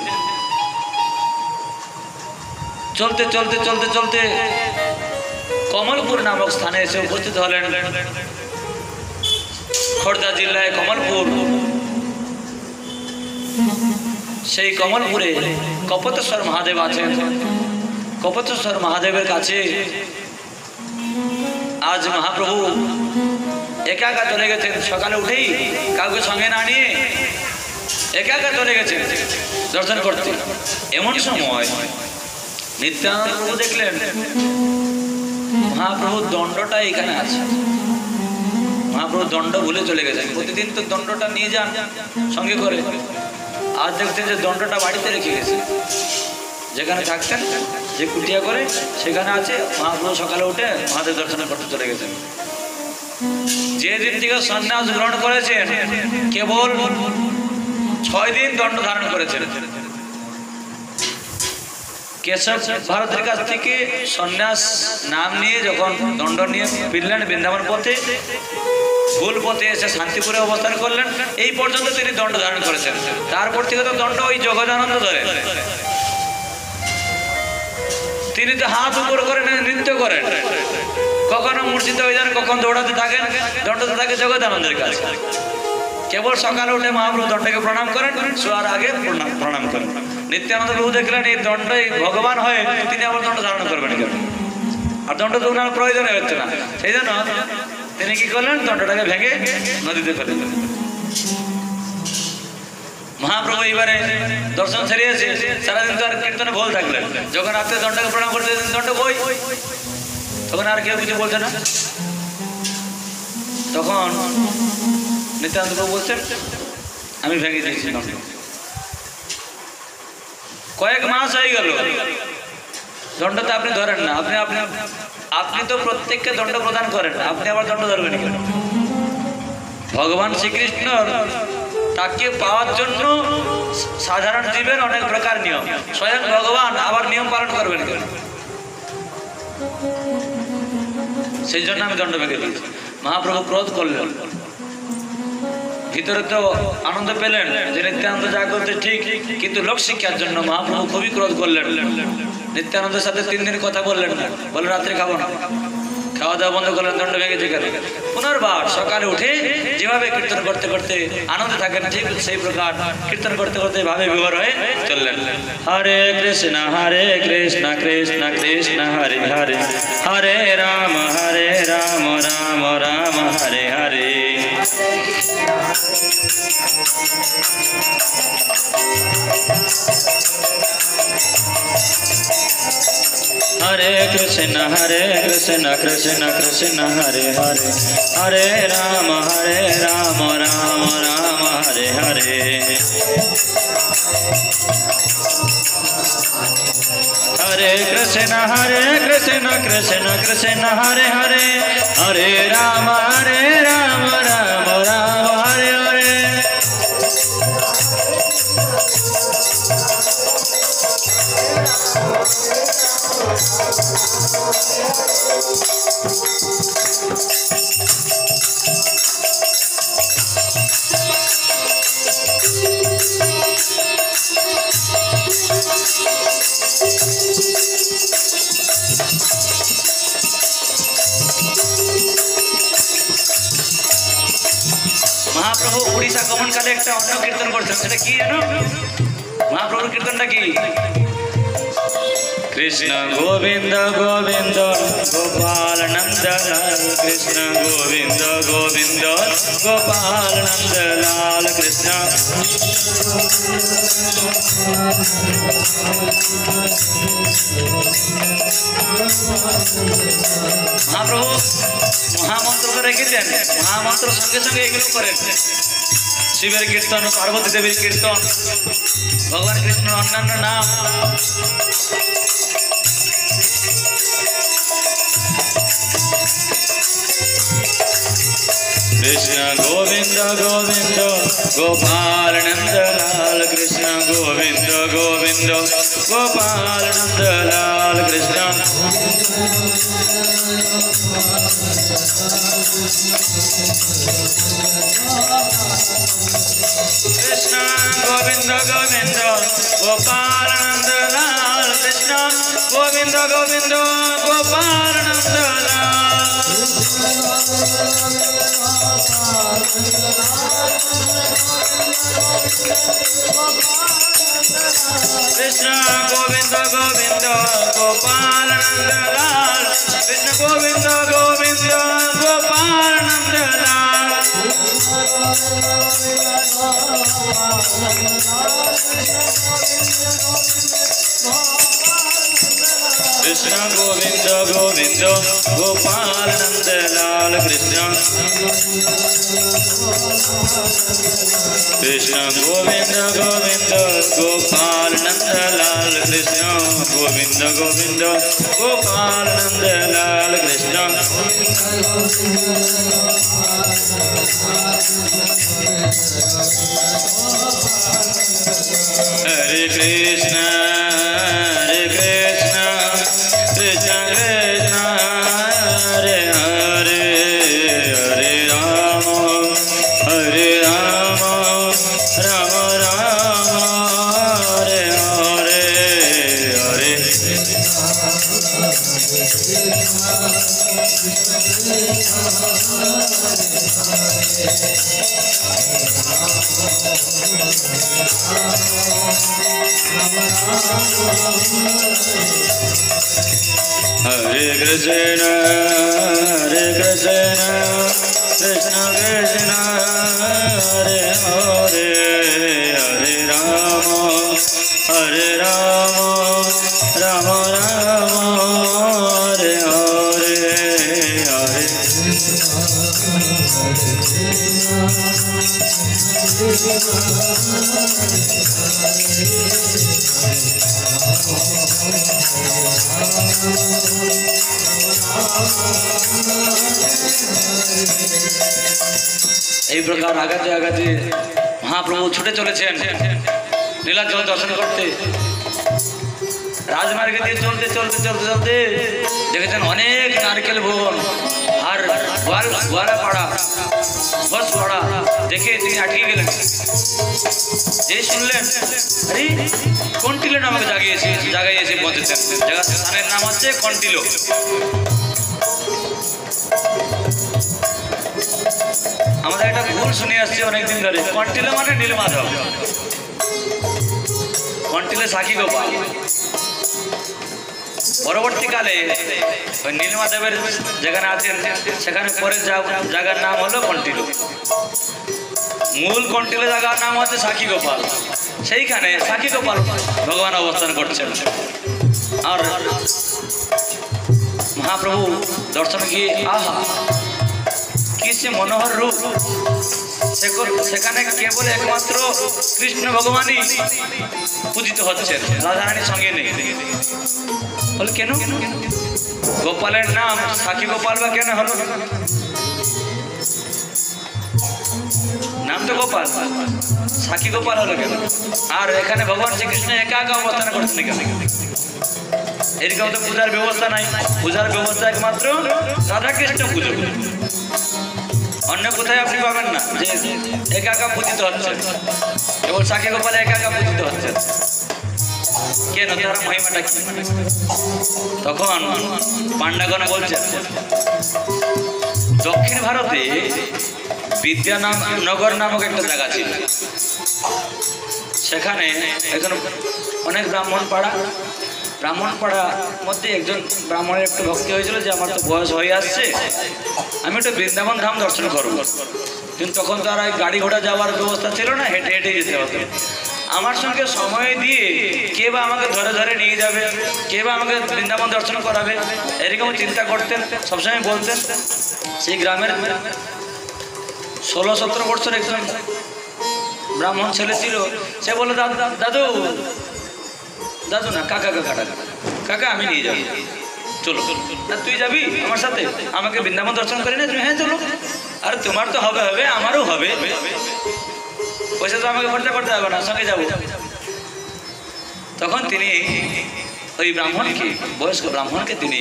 চলতে চলতে চলতে চলতে কমলপুর নামক স্থানে এসে উপস্থিত হলেন। খোর্ধা জিল্লায় কমলপুর। সেই কমলপুরে কপোতেশ্বর মহাদেব আছেন। কপোতেশ্বর মহাদেবের কাছে আজ মহাপ্রভু একা একা চলে গেছেন। সকালে উঠেই কাউকে সঙ্গে না নিয়ে একা একা চলে গেছেন দর্শন করতে। এমন সময় নিত্যানন্দ প্রভু দেখলেন মহাপ্রভুর দণ্ডটা এখানে আছে। মহাপ্রভু দণ্ড ভুলে চলে গেছেন। প্রতিদিন তো দণ্ডটা নিয়ে যান সঙ্গে করে, আজ দেখছেন যে দণ্ডটা বাড়িতে রেখে গেছে। যেখানে থাকতেন, যে কুটিয়া করে সেখানে আছে। মহাপ্রভু সকালে উঠে মহাদেব দর্শন করতে চলে গেছেন। যে দিন থেকে সন্ন্যাস গ্রহণ করেছেন, কেবল ছয় দিন দণ্ড ধারণ করেছেন। কেশব ভারতের কাছ থেকে সন্ন্যাস নাম নিয়ে যখন দণ্ড নিয়ে ফিরলেন বৃন্দাবন পথে, ভুল পথে এসে শান্তিপুরে অবস্থান করলেন। এই পর্যন্ত তিনি দণ্ড ধারণ করেছেন। তারপর থেকে তো দণ্ড ওই জগদানন্দ ধরে। তিনি তো হাত উপর করে নৃত্য করেন, কখনো মূর্ছিত হয়ে যান, কখন দৌড়াতে থাকেন। দণ্ডতে থাকে জগদানন্দের কাছে। কেবল সকালে উঠে মহাপ্রভু দণ্ডকে প্রণাম করেন, শোয়ার আগে প্রণাম করেন। নিত্যানন্দ প্রভু দেখলেন এই দণ্ড ভগবান হয়ে তিনি আবার দণ্ড ধারণ করবেন কেন? আর দণ্ড তো ওনার প্রয়োজনে হচ্ছে না। সেই জন্য তিনি কি করলেন, দণ্ডটাকে ভেঙে নদীতে ফেলে দিলেন। মহাপ্রভু এইবারে দর্শন সেরিয়েছে, সারাদিন তো আর কীর্তনে ভুল থাকলেন। যখন রাত্রে দণ্ডকে প্রণাম করতে দণ্ড বই, তখন আর কেউ কিছু বলছে না। তখন নিত্যানন্দ প্রভু বলছেন, আমি ভেঙে দিয়েছি দণ্ড। কয়েক মাস হয়ে গেল, দণ্ডতে আপনি ধরেন না। আপনি আপনি আপনি তো প্রত্যেককে দণ্ড প্রদান করেন, আপনি আবার দণ্ড ধরবেন কেন? ভগবান শ্রীকৃষ্ণ তাকে পাওয়ার জন্য সাধারণ জীবের অনেক প্রকার নিয়ম, স্বয়ং ভগবান আবার নিয়ম পালন করবেন কেন? সেই জন্য আমি দণ্ড ভেঙে দিয়েছি। মহাপ্রভু ক্রোধ করলেন। ভিতরে তো আনন্দ পেলেন যে নিত্যানন্দ যা করতে ঠিক, কিন্তু লোক শিক্ষার জন্য মহাপ্রভু খুবই ক্রোধ করলেন। নিত্যানন্দের সাথে তিন দিন কথা বললেন না, বলে রাত্রে খাবো না, খাওয়া দাওয়া বন্ধ করলেন। দণ্ড ভেঙেছে কেন? পুনর্বার সকালে উঠে যেভাবে কীর্তন করতে করতে আনন্দে থাকেন, ঠিক সেই প্রকার কীর্তন করতে করতে ভাবে বিভোর হয়ে চললেন। হরে কৃষ্ণ হরে কৃষ্ণ কৃষ্ণ কৃষ্ণ হরে হরে, হরে রাম হরে রাম রাম রাম হরে হরে। हरे कृष्ण हरे कृष्ण कृष्ण कृष्ण हरे हरे हरे राम हरे राम राम राम हरे हरे हरे कृष्ण हरे कृष्ण कृष्ण कृष्ण हरे हरे हरे राम हरे राम राम राम हरे हरे महाप्रभु उड़ीसा गमन काले एक अन्य कीर्तन करছেন কি জানো महाप्रभुर कीर्तनটা কি कृष्ण गोविंद गोविंद गोपाल नंदलाल कृष्ण गोविंद गोविंद गोपाल नंदलाल कृष्ण महाप्रभु महामंत्र तो रेखेছেন महामंत्र संगे संगे एগুলো করেন शिवेर कीर्तन पार्वती देवीर कीर्तन भगवान कृष्ण अन्यान्य नाम कृष्ण गोविंद गोविंद गोपाल नंदलाल कृष्ण गोविंद गोविंद गोपाल नंदलाल कृष्ण कृष्ण गोविंद गोविंद गोपाल नंदलाल कृष्ण गोविंद गोविंद गोपाल नंदलाल कृष्ण गोविंद गोविंद गोपाल नंदलाल कृष्ण गोविंद गोविंद गोपाल नंदलाल कृष्ण गोविंद गोविंद गोपाल नंदलाल कृष्ण कृष्ण गोविंद गोविंद गोपाल नंदलाल कृष्ण गोविंद गोविंद गोपाल नंदलाल कृष्ण हरे कृष्ण हरे कृष्ण कृष्ण कृष्ण हरे हरे हरे राम हरे राम राम राम हरे हरे हरे हरे कृष्ण हरे कृष्ण कृष्ण कृष्ण हरे हरे हरे राम हरे राम राम राम हरे हरे हरे এই প্রকার আগাতে আগাতে মহাপ্রভু ছুটে চলেছেন নীলাচল দর্শন করতে। রাজমার্গে দিয়ে চলতে চলতে চলতে চলতে দেখেছেন অনেক নারকেল বন আর গোয়ারা পাড়া বস পাড়া দেখে তিনি আটকে গেলেন। যে শুনলেন আরে কন্টিলো আমাকে জাগিয়েছে জায়গায় এসে পৌঁছেছেন। জায়গা স্থানের নাম হচ্ছে কন্টিলো। আমাদের একটা ভুল শুনে আসছে অনেকদিন ধরে, কন্টিলো মানে নীলমাধব, কন্টিলো সাকি গোপাল। পরবর্তীকালে ওই নীলমাধবের যেখানে আছেন সেখানে পরে জায়গার নাম হলো কন্টিলো। মূল কন্টিলে জায়গার নাম হচ্ছে সাক্ষী গোপাল। সেইখানে সাক্ষী গোপাল ভগবান অবস্থান করছেন। আর মহাপ্রভু দর্শন গিয়ে আহা কি সে মনোহর রূপ, সেখানে কেবল একমাত্র কৃষ্ণ ভগবানই পূজিত হচ্ছেন, রাধারানীর সঙ্গে নেই। বলে কেন? গোপালের নাম সাক্ষী গোপাল বা কেন হলো? নাম তো গোপাল, সাক্ষী গোপাল হলো কেন? আর এখানে ভগবান শ্রীকৃষ্ণ একা একা অবস্থান করছেন কেন? এরকম তো পূজার ব্যবস্থা নাই। পূজার ব্যবস্থা একমাত্র রাধাকৃষ্ণ পুজো, অন্য কোথায় আপনি পাবেন না যে একা একা পূজিত হচ্ছে। কেবল সাক্ষী গোপালে একা একা পূজিত হচ্ছে কেন? তার মহিমাটা কি? তখন পাণ্ডাগণ বলছেন দক্ষিণ ভারতে বিদ্যানাম নগর নামক একটা জায়গা ছিল। সেখানে এখন অনেক ব্রাহ্মণ পাড়া, ব্রাহ্মণ পাড়ার মধ্যে একজন ব্রাহ্মণের একটু ভক্তি হয়েছিল যে আমার তো বয়স হয়ে আসছে, আমি একটু বৃন্দাবন ধাম দর্শন করবো। কিন্তু তখন তো আর গাড়ি ঘোড়া যাওয়ার ব্যবস্থা ছিল না, হেঁটে হেঁটে যেতে হতো। আমার সঙ্গে সময় দিয়ে কে বা আমাকে ধরে ধরে নিয়ে যাবে, কে বা আমাকে বৃন্দাবন দর্শন করাবে, এরকম চিন্তা করতেন, সবসময় বলতেন। সেই গ্রামের ষোলো সতেরো বছর একজন ব্রাহ্মণ ছেলে ছিল। সে বললো দাদু দাদু দাদু না কাকা কাকা কাকা আমি নিয়ে যাবো, চলো। না তুই যাবি আমার সাথে, আমাকে বৃন্দাবন দর্শন করি না? তুমি হ্যাঁ চলো। আর তোমার তো হবে হবে আমারও হবে, পয়সা তো আমাকে খরচা করতে হবে না, সঙ্গে যাবো। তখন তিনি ওই ব্রাহ্মণকে, বয়স্ক ব্রাহ্মণকে তিনি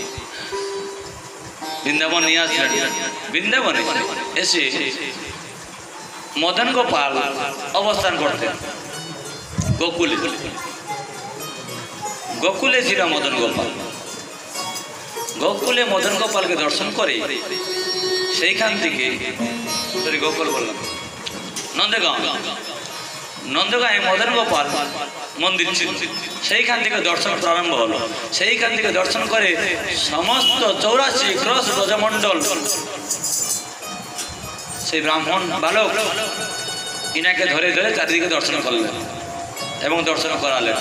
বৃন্দাবন নিয়ে আসলেন। বৃন্দাবনে এসে মদন গোপাল অবস্থান করতেন গোকুলে। গোকুলে ছিল মদন গোপাল। গোকুলে মদন গোপালকে দর্শন করে সেইখান থেকে সরি গোকুল বললাম নন্দগাঁও, নন্দগাঁয়ে মদন গোপাল মন্দির ছিল। সেইখান থেকে দর্শন প্রারম্ভ হলো। সেইখান থেকে দর্শন করে সমস্ত চৌরাশি ক্রস ব্রজমণ্ডল সেই ব্রাহ্মণ বালক ইনাকে ধরে ধরে চারিদিকে দর্শন করলেন এবং দর্শন করালেন।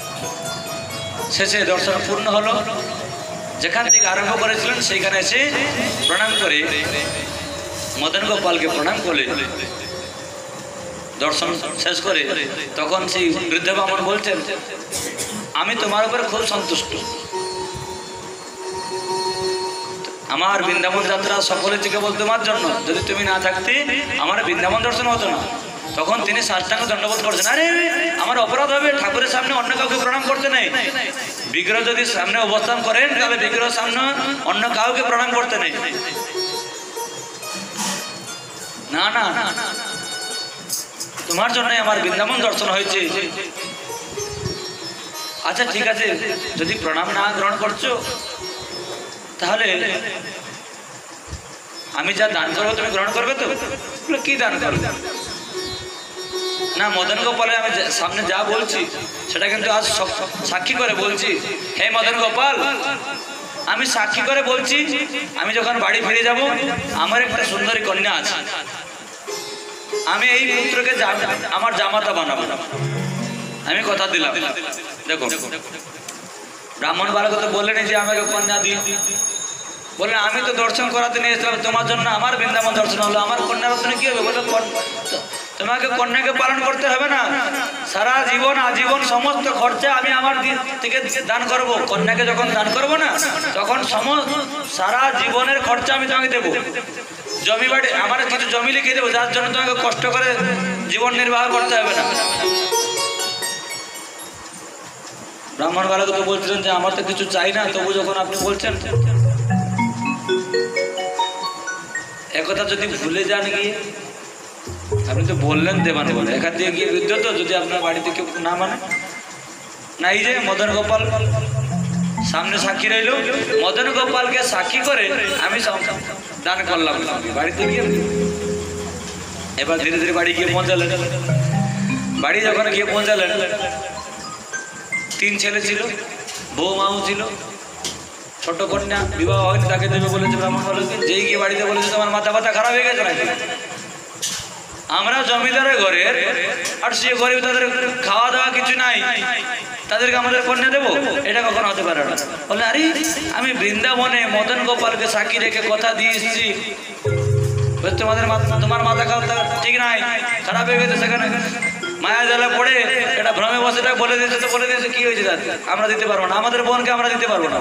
শেষে দর্শন পূর্ণ হলো। যেখান থেকে আরম্ভ করেছিলেন সেইখানে এসে প্রণাম করে মদন গোপালকে প্রণাম করে দর্শন শেষ করে তখন সেই বৃদ্ধ ব্রাহ্মণ বলছেন আমি তোমার উপরে খুব সন্তুষ্ট, আমার বৃন্দাবন যাত্রা সকলে থেকে বল তোমার জন্য, যদি তুমি না থাকতে আমার বৃন্দাবন দর্শন হতো না। তখন তিনি সাষ্টাঙ্গ দণ্ডবোধ করছেন, আরে আমার অপরাধ হবে, ঠাকুরের সামনে অন্য কাউকে প্রণাম করতে নেই। বিগ্রহ যদি সামনে অবস্থান করেন তাহলে বিগ্রহের সামনে অন্য কাউকে প্রণাম করতে নেই। না না তোমার জন্য আমার বৃন্দাবন দর্শন হয়েছে। আচ্ছা ঠিক আছে, যদি প্রণাম না গ্রহণ করছো তাহলে আমি যা দান করবো তুমি গ্রহণ করবে তো? কি দান করবে? না মদন গোপালে আমি সামনে যা বলছি সেটা কিন্তু আজ সাক্ষী করে বলছি। হে মদন গোপাল, আমি সাক্ষী করে বলছি আমি যখন বাড়ি ফিরে যাব আমার একটা সুন্দরী কন্যা আছে, আমি এই পুত্রকে আমার জামাতা বানাবো, আমি কথা দিলাম। দেখো ব্রাহ্মণ বালক তো বললেন যে আমাকে কন্যা দিই, বললেন আমি তো দর্শন করাতে নিয়ে এসেছিলাম তোমার জন্য, আমার বৃন্দাবন দর্শন হলো, আমার কন্যার রত্নে কি হবে? বলে তোমাকে কন্যাকে পালন করতে হবে না, সারা জীবন আজীবন সমস্ত খরচা আমি আমার থেকে দান করব। কন্যাকে যখন দান করব না তখন সমস্ত সারা জীবনের খরচা আমি তোমাকে দেবো। জমি বাড়ি আমার কিছু জমি লিখে দেবো, যার জন্য তোমাকে কষ্ট করে জীবন নির্বাহ করতে হবে না। ব্রাহ্মণ বালক তো বলছিলেন যে আমার তো কিছু চাই না, তবু যখন আপনি বলছেন একথা যদি ভুলে যান গিয়ে, আপনি তো বললেন দেবান বলে, এখান থেকে গিয়ে বৃদ্ধ তো যদি আপনার বাড়িতে কেউ না মানে না। এই যে মদন গোপাল সামনে সাক্ষী রইল, মদন গোপালকে সাক্ষী করে আমি দান করলাম বাড়িতে গিয়ে। এবার ধীরে ধীরে বাড়ি গিয়ে পৌঁছালেন। বাড়ি যখন গিয়ে পৌঁছালেন তিন ছেলে ছিল, বৌমাও ছিল, ছোট কন্যা বিবাহ হয়নি, তাকে দেবে বলেছে ব্রাহ্মণ বালককে। যেই গিয়ে বাড়িতে বলেছে তোমার মাথা ব্যথা খারাপ হয়ে গেছে নাকি? আমরা জমিদারের ঘরের, আর সে গরিব, তাদের খাওয়া দাওয়া কিছু নাই, তাদেরকে আমাদের কন্যা দেবো? এটা কখনো হতে পারে না। বলে আরে আমি বৃন্দাবনে মদন গোপালকে সাক্ষী রেখে কথা দিয়ে এসেছি, তোমাদের তোমার মাথা খাওয়া ঠিক নাই, খারাপ হয়ে গেছে, সেখানে মায়া জ্বালা পড়ে এটা ভ্রমে বসে বলে দিয়েছে, তো বলে দিয়েছে কি হয়েছে, আমরা দিতে পারবো না, আমাদের বোনকে আমরা দিতে পারবো না।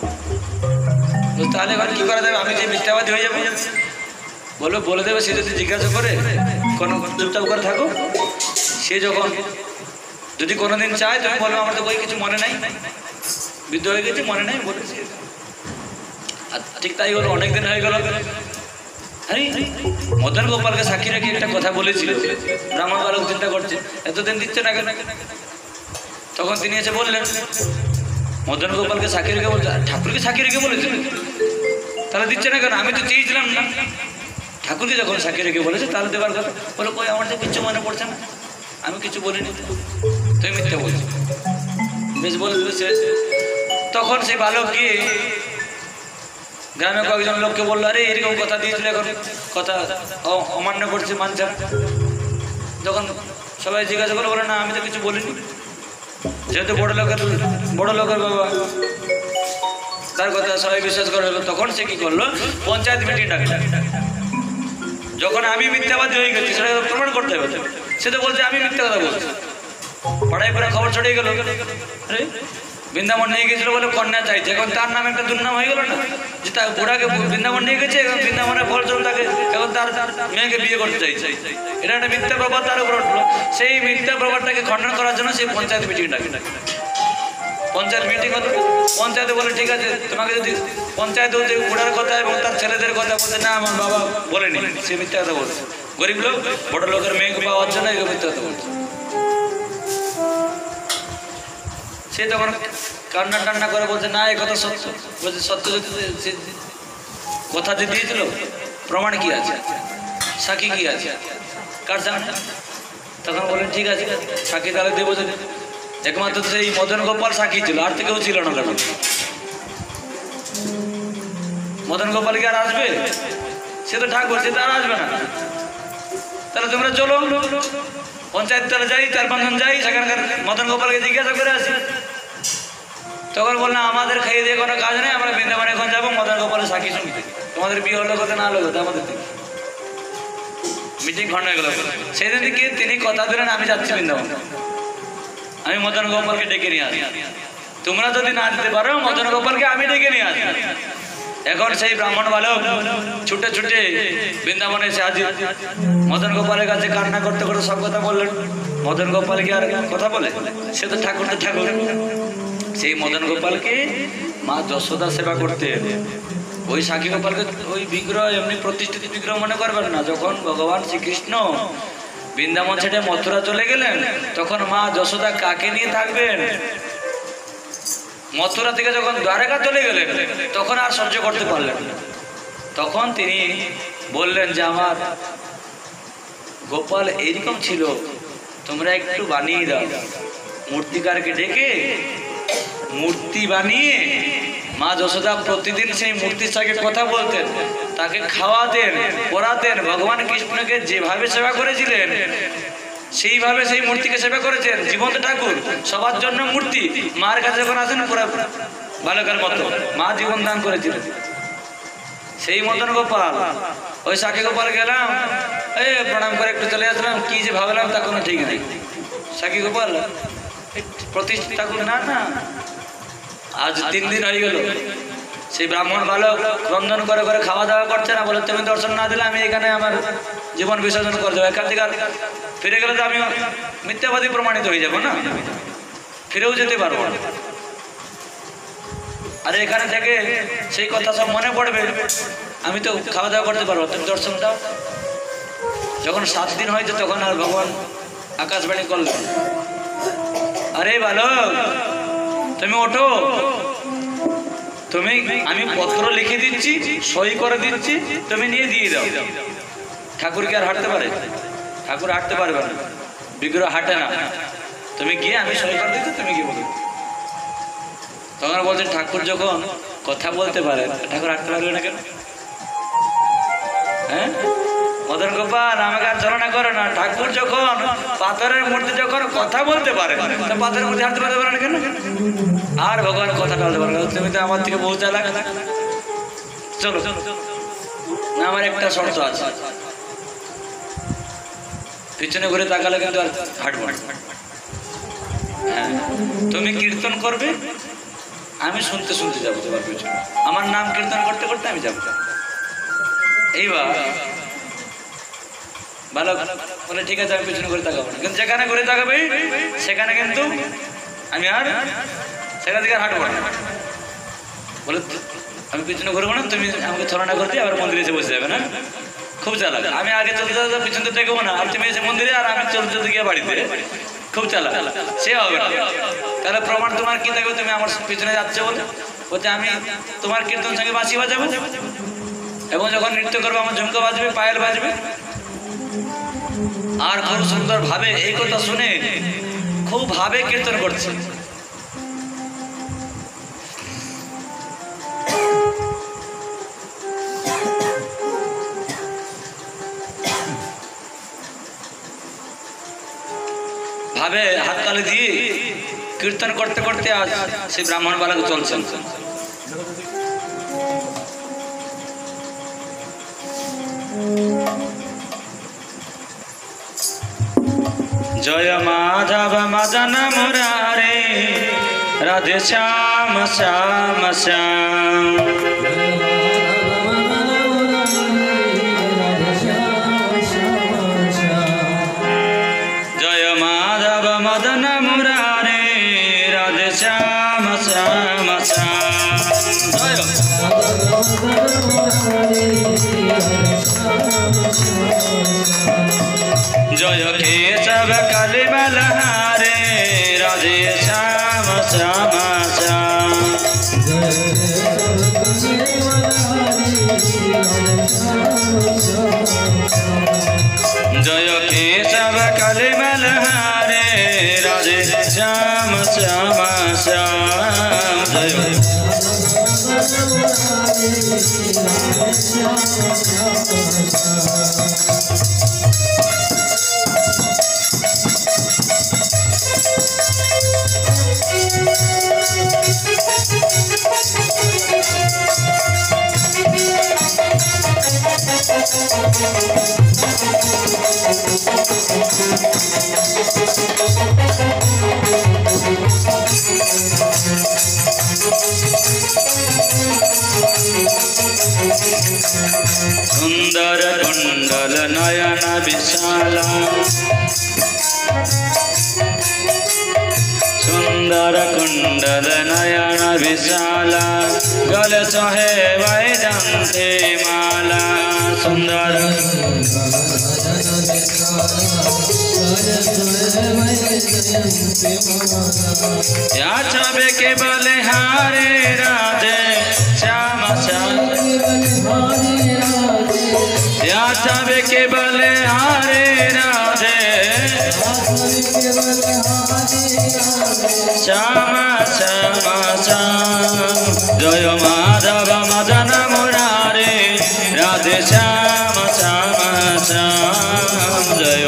তাহলে এবার কি করা যাবে? আমি যে মিথ্যাবাদী হয়ে যাবো? বলবে বলে দেবে, সে যদি জিজ্ঞাসা করে কোনো চুপচাপ করে থাকো, সে যখন যদি কোনোদিন চায় তুমি বলবো আমার তো বই কিছু মনে নাই, বৃদ্ধ হয়ে গেছে, মনে নাই বলেছি। আর ঠিক তাই হলো, অনেকদিন হয়ে গেল। আরে মদন গোপালকে সাক্ষী রেখে একটা কথা বলেছিল, ব্রাহ্মণ বালক চিন্তা করছে এতদিন দিচ্ছে না কেন? তখন তিনি এসে বললেন মদন গোপালকে সাক্ষী রেখে বলছে, ঠাকুরকে সাক্ষী রেখে বলেছিল, তাহলে দিচ্ছে না কেন? আমি তো চেয়েছিলাম না। ঠাকুরকে যখন সাক্ষী রেখে বলেছে তাহলে দেবার কথা। বলে কই, আমার তো কিচ্ছু মনে পড়ছে না, আমি কিছু বলিনি, তুমি মিথ্যা বলছো। বেশ বলে দিয়েছে। তখন সেই বালক গিয়ে গ্রামে কয়েকজন লোককে বললো, আরে এরকম কথা দিয়েছিল, এখন কথা অমান্য করছে, মানছে না। যখন সবাই জিজ্ঞাসা করে বলে না আমি তো কিছু বলিনি, যেহেতু বড় লোকের বড় লোকের বাবা, তার কথা সবাই বিশ্বাস করে হলো। তখন সে কি করলো, পঞ্চায়েত মিটিং ডাকলো। যখন আমি মিথ্যাবাদী হয়ে গেছি সেটা প্রমাণ করতে হবে, সে তো বলছে আমি মিথ্যা কথা বলছি। পাড়ায় পাড়ায় খবর ছড়িয়ে গেল, আরে বৃন্দাবন নিয়ে গেছিল বলে কন্যা চাইছে, এখন তার নামে একটা দুর্নাম হয়ে গেল না, যে তার বুড়াকে বৃন্দাবন নিয়ে গেছে, এখন বৃন্দাবনের ফল চল তাকে এখন তার মেয়েকে বিয়ে করতে চাইছে। এটা একটা মিথ্যা প্রবাদ তার উপর উঠলো। সেই মিথ্যা প্রবাদটাকে খণ্ডন করার জন্য সেই পঞ্চায়েত মিটিং ডাকে। পঞ্চায়েত মিটিং হতো, পঞ্চায়েতে বলে ঠিক আছে, তোমাকে যদি পঞ্চায়েত হতে বুড়ার কথা এবং তার ছেলেদের কথা বলছে, না আমার বাবা বলেনি, সে মিথ্যা কথা বলছে। গরিব লোক বড় লোকের মেয়েকে পাওয়ার জন্য এগুলো মিথ্যা কথা বলছে। সে তখন কান্না টান্না করে বলছে না, এ কথা সত্য। বলছে সত্য যদি কথা যে দিয়েছিল প্রমাণ কি আছে, সাক্ষী কি আছে, কার সামনে? তখন বলেন ঠিক আছে, সাক্ষী তাহলে দেবো। যদি একমাত্র সেই মদন গোপাল সাক্ষী ছিল, আর তো কেউ ছিল না। কারণ মদন গোপাল কি আর আসবে? সে তো ঠাকুর, সে তো আর আসবে না। তাহলে তোমরা চলো পঞ্চায়েত তাহলে যাই, চার পাঁচজন যাই, সেখানকার মদন গোপালকে জিজ্ঞাসা করে আসি। তখন বললাম আমাদের খেয়ে দিয়ে কোনো কাজ নেই, আমরা বৃন্দাবনে এখন যাবো মদন গোপালের সাক্ষী শুনতে। তোমাদের বিয়ে হলো কথা না হলো কথা আমাদের থেকে। মিটিং খন্ড হয়ে গেল। সেদিন থেকে তিনি কথা দিলেন আমি যাচ্ছি বৃন্দাবন, আমি মদন গোপালকে ডেকে নিয়ে আসি। তোমরা যদি না দিতে পারো মদন গোপালকে আমি ডেকে নিয়ে আসি। এখন সেই ব্রাহ্মণ বালক ছুটে ছুটে বৃন্দাবনে এসে হাজির। মদন গোপালের কাছে কান্না করতে করতে সব কথা বললেন। মদন গোপালকে আর কথা বলে? সে তো ঠাকুর, তো ঠাকুর। সেই মদন গোপালকে মা যশোদা সেবা করতে, ওই সাক্ষী গোপালকে ওই বিগ্রহ এমনি প্রতিষ্ঠিত বিগ্রহ মনে করবেন না। যখন ভগবান শ্রীকৃষ্ণ বৃন্দাবন ছেড়ে মথুরা চলে গেলেন, তখন মা যশোদা কাকে নিয়ে থাকবেন? মথুরা থেকে যখন দ্বারকা চলে গেলেন, তখন আর সহ্য করতে পারলেন না। তখন তিনি বললেন যে আমার গোপাল এইরকম ছিল, তোমরা একটু বানিয়ে দাও। মূর্তিকারকে ডেকে মূর্তি বানিয়ে মা যশোদা প্রতিদিন সেই মূর্তির সঙ্গে কথা বলতেন, তাকে খাওয়াতেন, পড়াতেন। ভগবান কৃষ্ণকে যেভাবে সেবা করেছিলেন সেইভাবে সেই মূর্তিকে সেবা করেছেন। জীবন্ত ঠাকুর সবার জন্য মূর্তি। মার কাছে যখন আসেন পুরো বালকের মতো মা জীবন দান করেছিলেন। সেই মদন গোপাল, ওই সাক্ষী গোপাল গেলাম, এই প্রণাম করে একটু চলে আসলাম, কি যে ভাবলাম তা কোনো ঠিক নেই। সাক্ষী গোপাল প্রতিষ্ঠিত ঠাকুর না, না আজ তিন দিন হয়ে গেল সেই ব্রাহ্মণ বালক রন্ধন করে করে খাওয়া দাওয়া করছে না। বলে তুমি দর্শন না দিলে আমি এখানে আমার জীবন বিসর্জন করে দেবো। এখান থেকে ফিরে গেলে তো আমি মিথ্যাবাদী প্রমাণিত হয়ে যাবো না, ফিরেও যেতে পারবো না। আর এখানে থেকে সেই কথা সব মনে পড়বে, আমি তো খাওয়া দাওয়া করতে পারবো, তুমি দর্শন দাও। যখন সাত দিন হয়েছে তখন আর ভগবান আকাশবাণী করলেন, আরে বালক তুমি ওঠো, তুমি আমি পত্র লিখে দিচ্ছি, সই করে দিচ্ছি, তুমি নিয়ে দিয়ে দাও। ঠাকুর কি আর হাঁটতে পারে? ঠাকুর হাঁটতে পারবে না, বিগ্রহ হাঁটে না। তুমি গিয়ে আমি সই করে দিচ্ছি, তুমি গিয়ে বলো। তখন বলছেন ঠাকুর যখন কথা বলতে পারে, ঠাকুর হাঁটতে পারবে না কেন? হ্যাঁ, মদন গোপাল আমাকে আর ছলনা করো না। ঠাকুর যখন পাথরের মূর্তি যখন কথা বলতে পারে তা পাথরের মূর্তি হাঁটতে পারতে পারে না কেন? আর ভগবান কথা বলতে পারে না। তুমি তো আমার থেকে বহু চালাক। চলো না, আমার একটা শর্ত আছে, পিছনে ঘুরে তাকালে কিন্তু আর হাঁটবো না। হ্যাঁ, তুমি কীর্তন করবে, আমি শুনতে শুনতে যাবো তোমার পিছনে। আমার নাম কীর্তন করতে করতে আমি যাবো। এইবার ভালো বলে ঠিক আছে, আমি পিছনে ঘুরে তাকাবো না, কিন্তু যেখানে ঘুরে তাকাবে সেখানে কিন্তু আমি আর সেখান থেকে আর হাঁটবো না। বলে আমি পিছনে ঘুরবো না, তুমি আমাকে ছলনা করতে আবার মন্দিরে এসে বসে যাবে না। খুব চালাক। আমি আগে চলতে চলতে পিছনে দেখবো না, আর তুমি এসে মন্দিরে আর আমি চলতে চলতে গিয়ে বাড়িতে। খুব চালাক, সে হবে না। তাহলে প্রমাণ তোমার কি থাকবে? তুমি আমার পিছনে যাচ্ছে বলে বলছে আমি তোমার কীর্তন সঙ্গে বাঁশি বাজাবো, এবং যখন নৃত্য করবো আমার ঝুমকা বাজবে, পায়েল বাজবে। আর খুব সুন্দর ভাবে এই কথা শুনে খুব ভাবে কীর্তন করছে। ভাবে হাত তালি দিয়ে কীর্তন করতে করতে আজ সেই ব্রাহ্মণ বালক চলছেন। জয় মাধব মদন মুরারে রাধে শ্যাম শ্যাম শ্যাম। জয় মাধব মদন মুরারে রাধে শ্যাম শ্যাম শ্যাম। জয় কেশব কালী বলহারে রাধে শ্যাম শ্যাম শ্যাম। জয় কেশব কালী বলহারে রাধে শ্যাম শ্যাম শ্যাম। জয় सुंदर कुंडल नयन विशाला, सुंदर कुंडल नयन विशाला, गल सोहे वैजंती माला। सुंदर या छबे के बलिहारे राधे श्याम श्याम। या छबे के बलिहारे राधे श्याम श्याम श्याम। जय माधव मदन मुरारे राधे श्याम श्याम श्याम। जय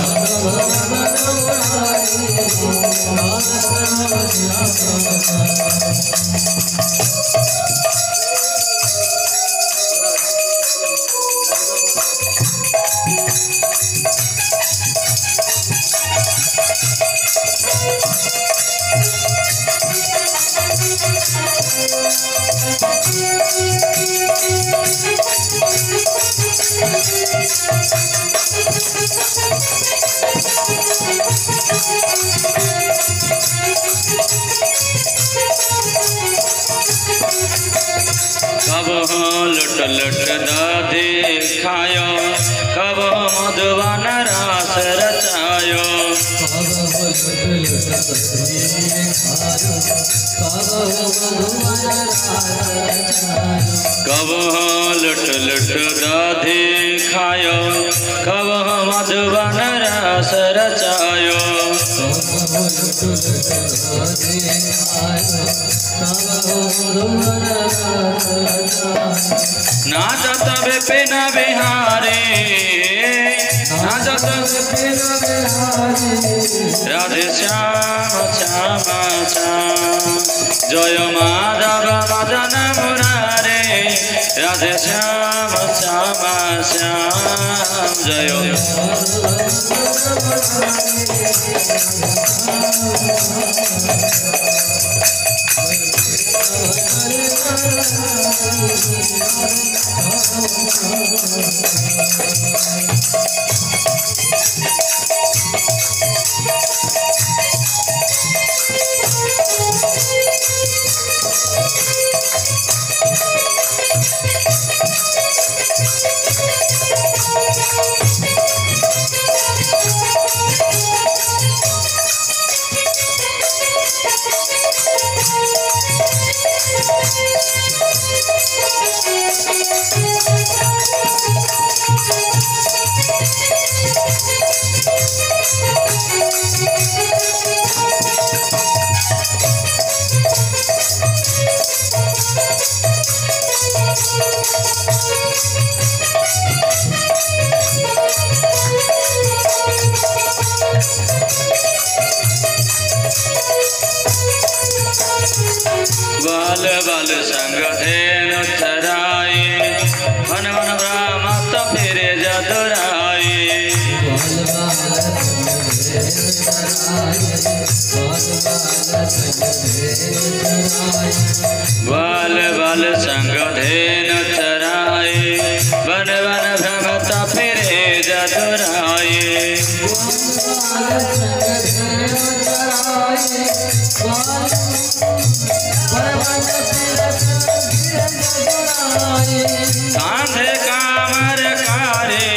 कब लुट लुट दादे खायो, कब मधुवन रास रचायो। कब लुट लुट दादे खायो, कब मधुवन रास रचायो। नाचत विपिन बिहारी नाचत राधे श्याम श्याम श्याम जय माधव मदन मुरारे राधे श्याम श्याम श्याम जय बाल बाल संग धेनु चराई मन मन ब्रह्मत फिरे जदुराई बाल बाल संग धेनु चराई वन वन भ्रमत फिरे जदुराई कांधे कामर कारे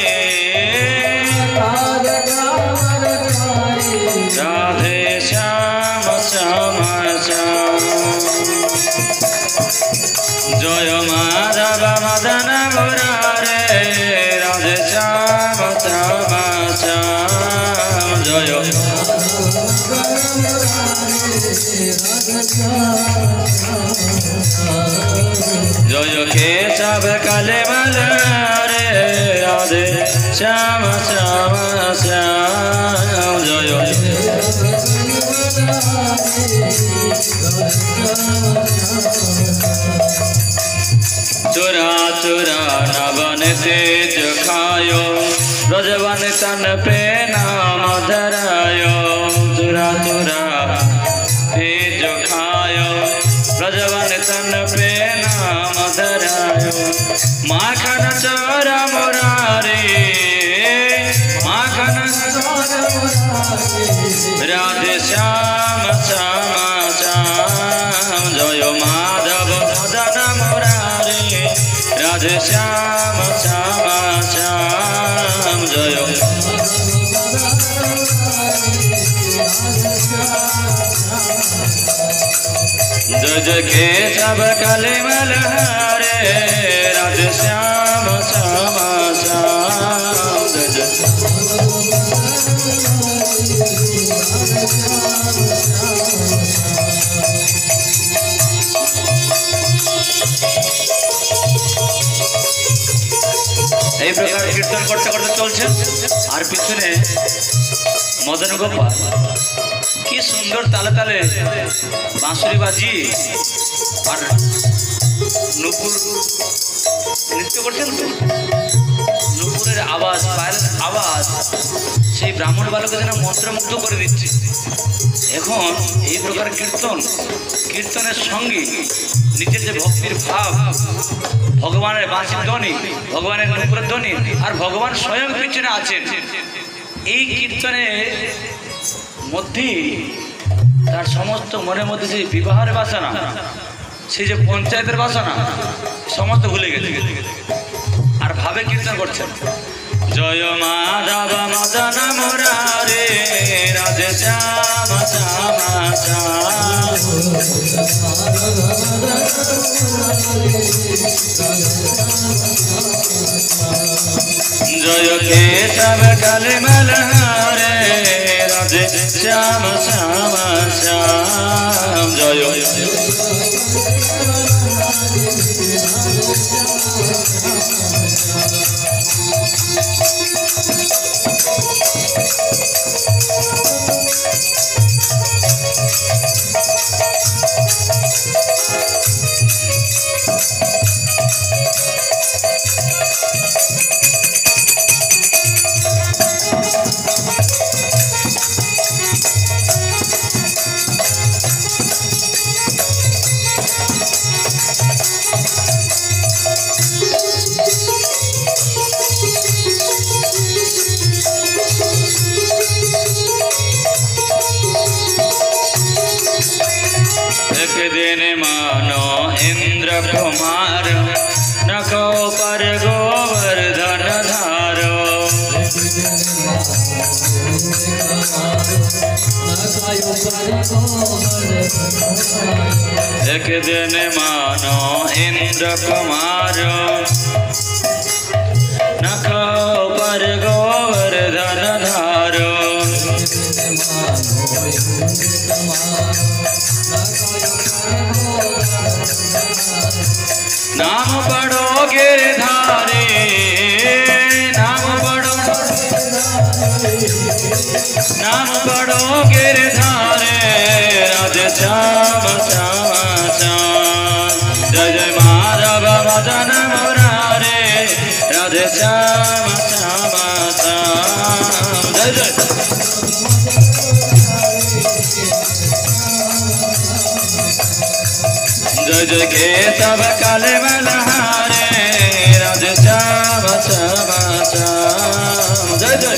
राधे श्याम श्याम श्याम जय माधव मदन मुरारे राधे श्याम श्याम श्याम जय जय केशव कलिमल रे राधे श्याम श्याम श्याम जय चुरा चुरा नवन तेज खायो ब्रजवन तन पे नाम धरायो चुरा चुरा तेज खायो ब्रजवन तन पे नाम धरायो माखन चोर मुरारी माखन राधे श्याम श्याम श्याम जय माधव मदन मुरारी राधे श्याम श्याम श्याम जय जय जय केशव कलिमल रे राधे श्याम श्याम श्याम जय जय এই প্রকার কীর্তন করতে করতে চলছে আর পিছনে মদন গোপাল কি সুন্দর তালে তালে বাঁশুরি বাজি আর নুপুর নৃত্য করছেন তো নুপুরের আওয়াজ পায়ের আওয়াজ সেই ব্রাহ্মণ বালকে যেন মন্ত্রমুগ্ধ করে দিচ্ছে। এখন এই প্রকার কীর্তন কীর্তনের সঙ্গে নিজের যে ভক্তির ভাব ভগবানের বাঁশির ধ্বনি ভগবানের নুপুরের ধ্বনি আর ভগবান স্বয়ং পিছনে আছেন এই কীর্তনের মধ্যে তার সমস্ত মনের মধ্যে সেই বিবাহের বাসনা সেই যে পঞ্চায়েতের বাসনা সমস্ত ভুলে গেছে আর ভাবে কীর্তন করছেন জয় মাধব মদন মুরারে রাধে শ্যাম শ্যাম শ্যাম জয় কেশব কলিমল রে রাধে শ্যাম শ্যাম শ্যাম জয় मानो इंद्र कुमार नखो पर गोवर्धन धारो। एक दिन मानो इंद्र कुमार नखो पर गोवर्धन धारो। नाम पढ़ो गिरधारी नाम पढ़ो नाम पढ़ो गिरधारे राधे श्याम श्याम श्याम। जय जय माधव मदन मुरारे राधे श्याम श्याम श्याम। जय जय जय जय केशव काले मल्हारे राधे श्याम श्याम श्याम। जय जय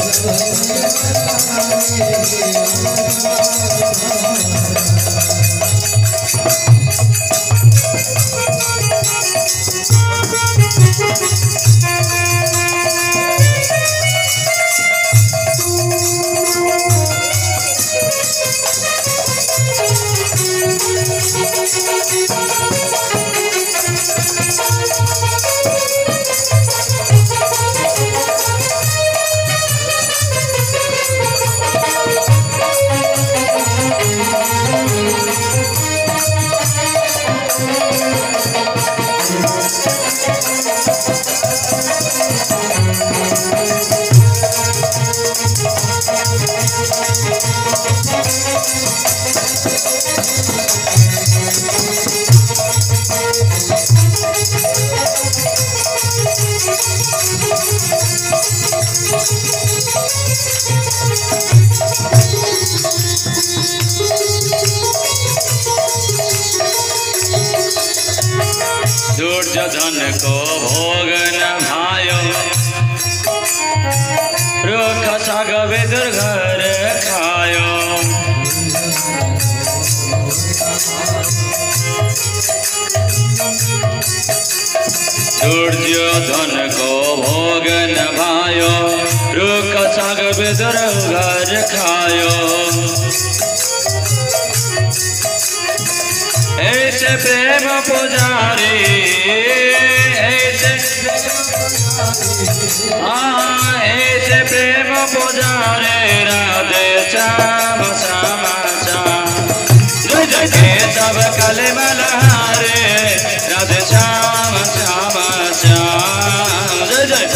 दुर्योधन को भोग न भायो रुख साग विदुर घर खायो। दुर्योधन को भोग न भायो रुख साग विदुर घर खायो। ऐसे प्रेम पुजारी ऐसे हाँ ऐसे प्रेम पुजारे राधे श्याम श्याम श्याम। जय जय केशव काले मल्हारे राधे श्याम श्याम श्याम। जय जय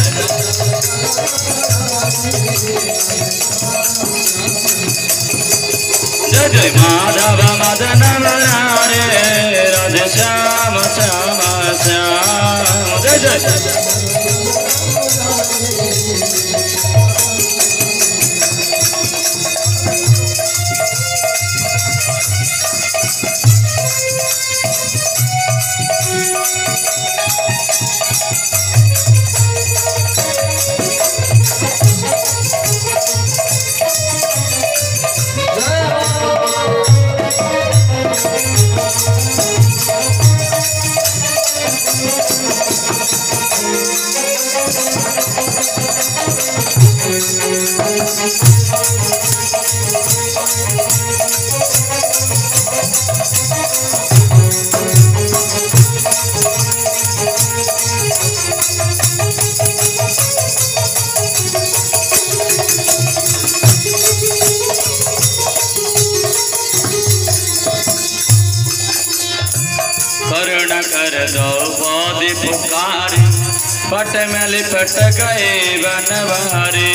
जय जय माधव मदन मुरारे राधे श्याम श्याम श्याम। जय जय करुण कर दो पौधि पुकारी पट में लिपट गए बनवारी।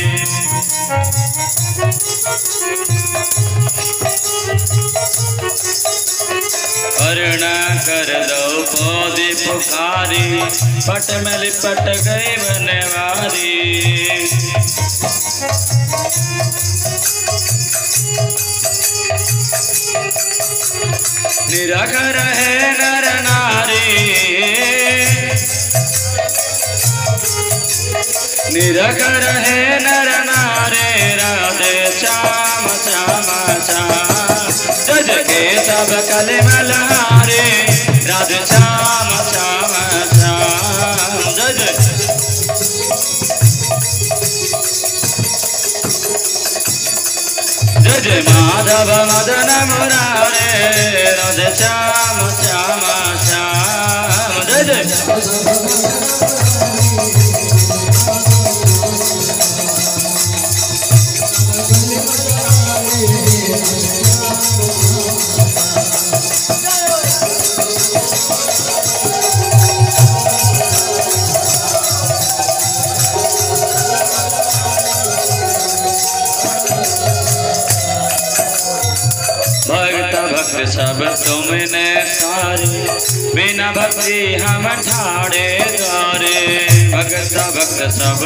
करुणा कर दो पौधि पुकारी पट में लिपट गए बनवारी। निराकर है नर नारी निराकर है नर नारे राधे श्याम श्याम श्याम। जज के सब कले मल्हारे माधव मदन मुरारे राधे श्याम श्याम श्याम जय जय सब तुमने सारे बिना भक्ति हम ठाड़े द्वारे भगत भक्त सब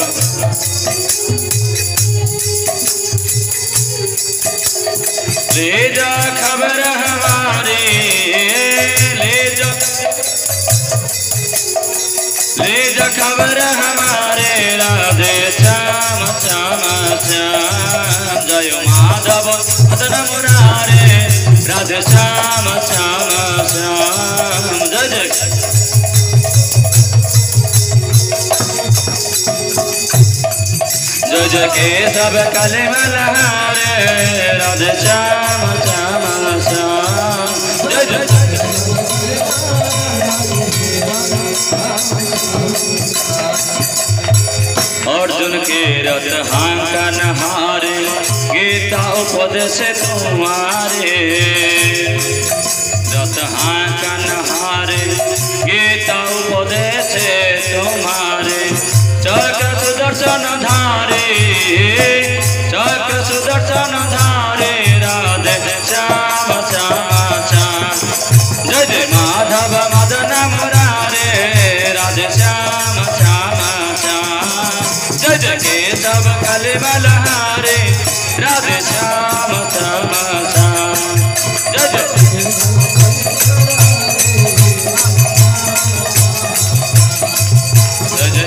ले जा खबर हमारे ले जा ले जा खबर हमारे राधे श्याम श्याम श्याम जय माधव मदन मुरारे राधे श्याम श्याम श्याम जय जय जय जय के सब कले मल्हारे राधे श्याम श्याम श्याम जय जय अर्जुन के रथ हांकन हारे गीता उपदेश तुम्हारे रथ हांकन हारे गीता उपदेश तुम्हारे चक सुदर्शन धारे चक सुदर्शन धारे राधे श्याम श्याम श्याम जय जय माधव मदन मुरारे राधे श्याम श्याम श्याम जय जय केशव कले बलहारे राधे श्याम श्याम श्याम जय जय जय जय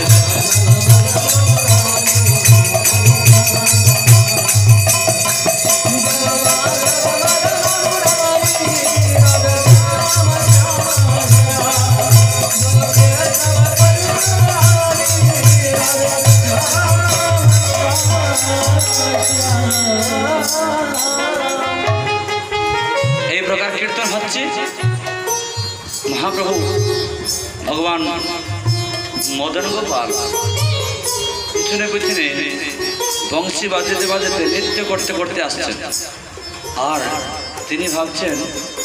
महाप्रभु भगवान मदन गोपाल पिछने पिछने बंशी बाजाते बाजाते नृत्य करते करते आसছেন আর তিনি ভাবছেন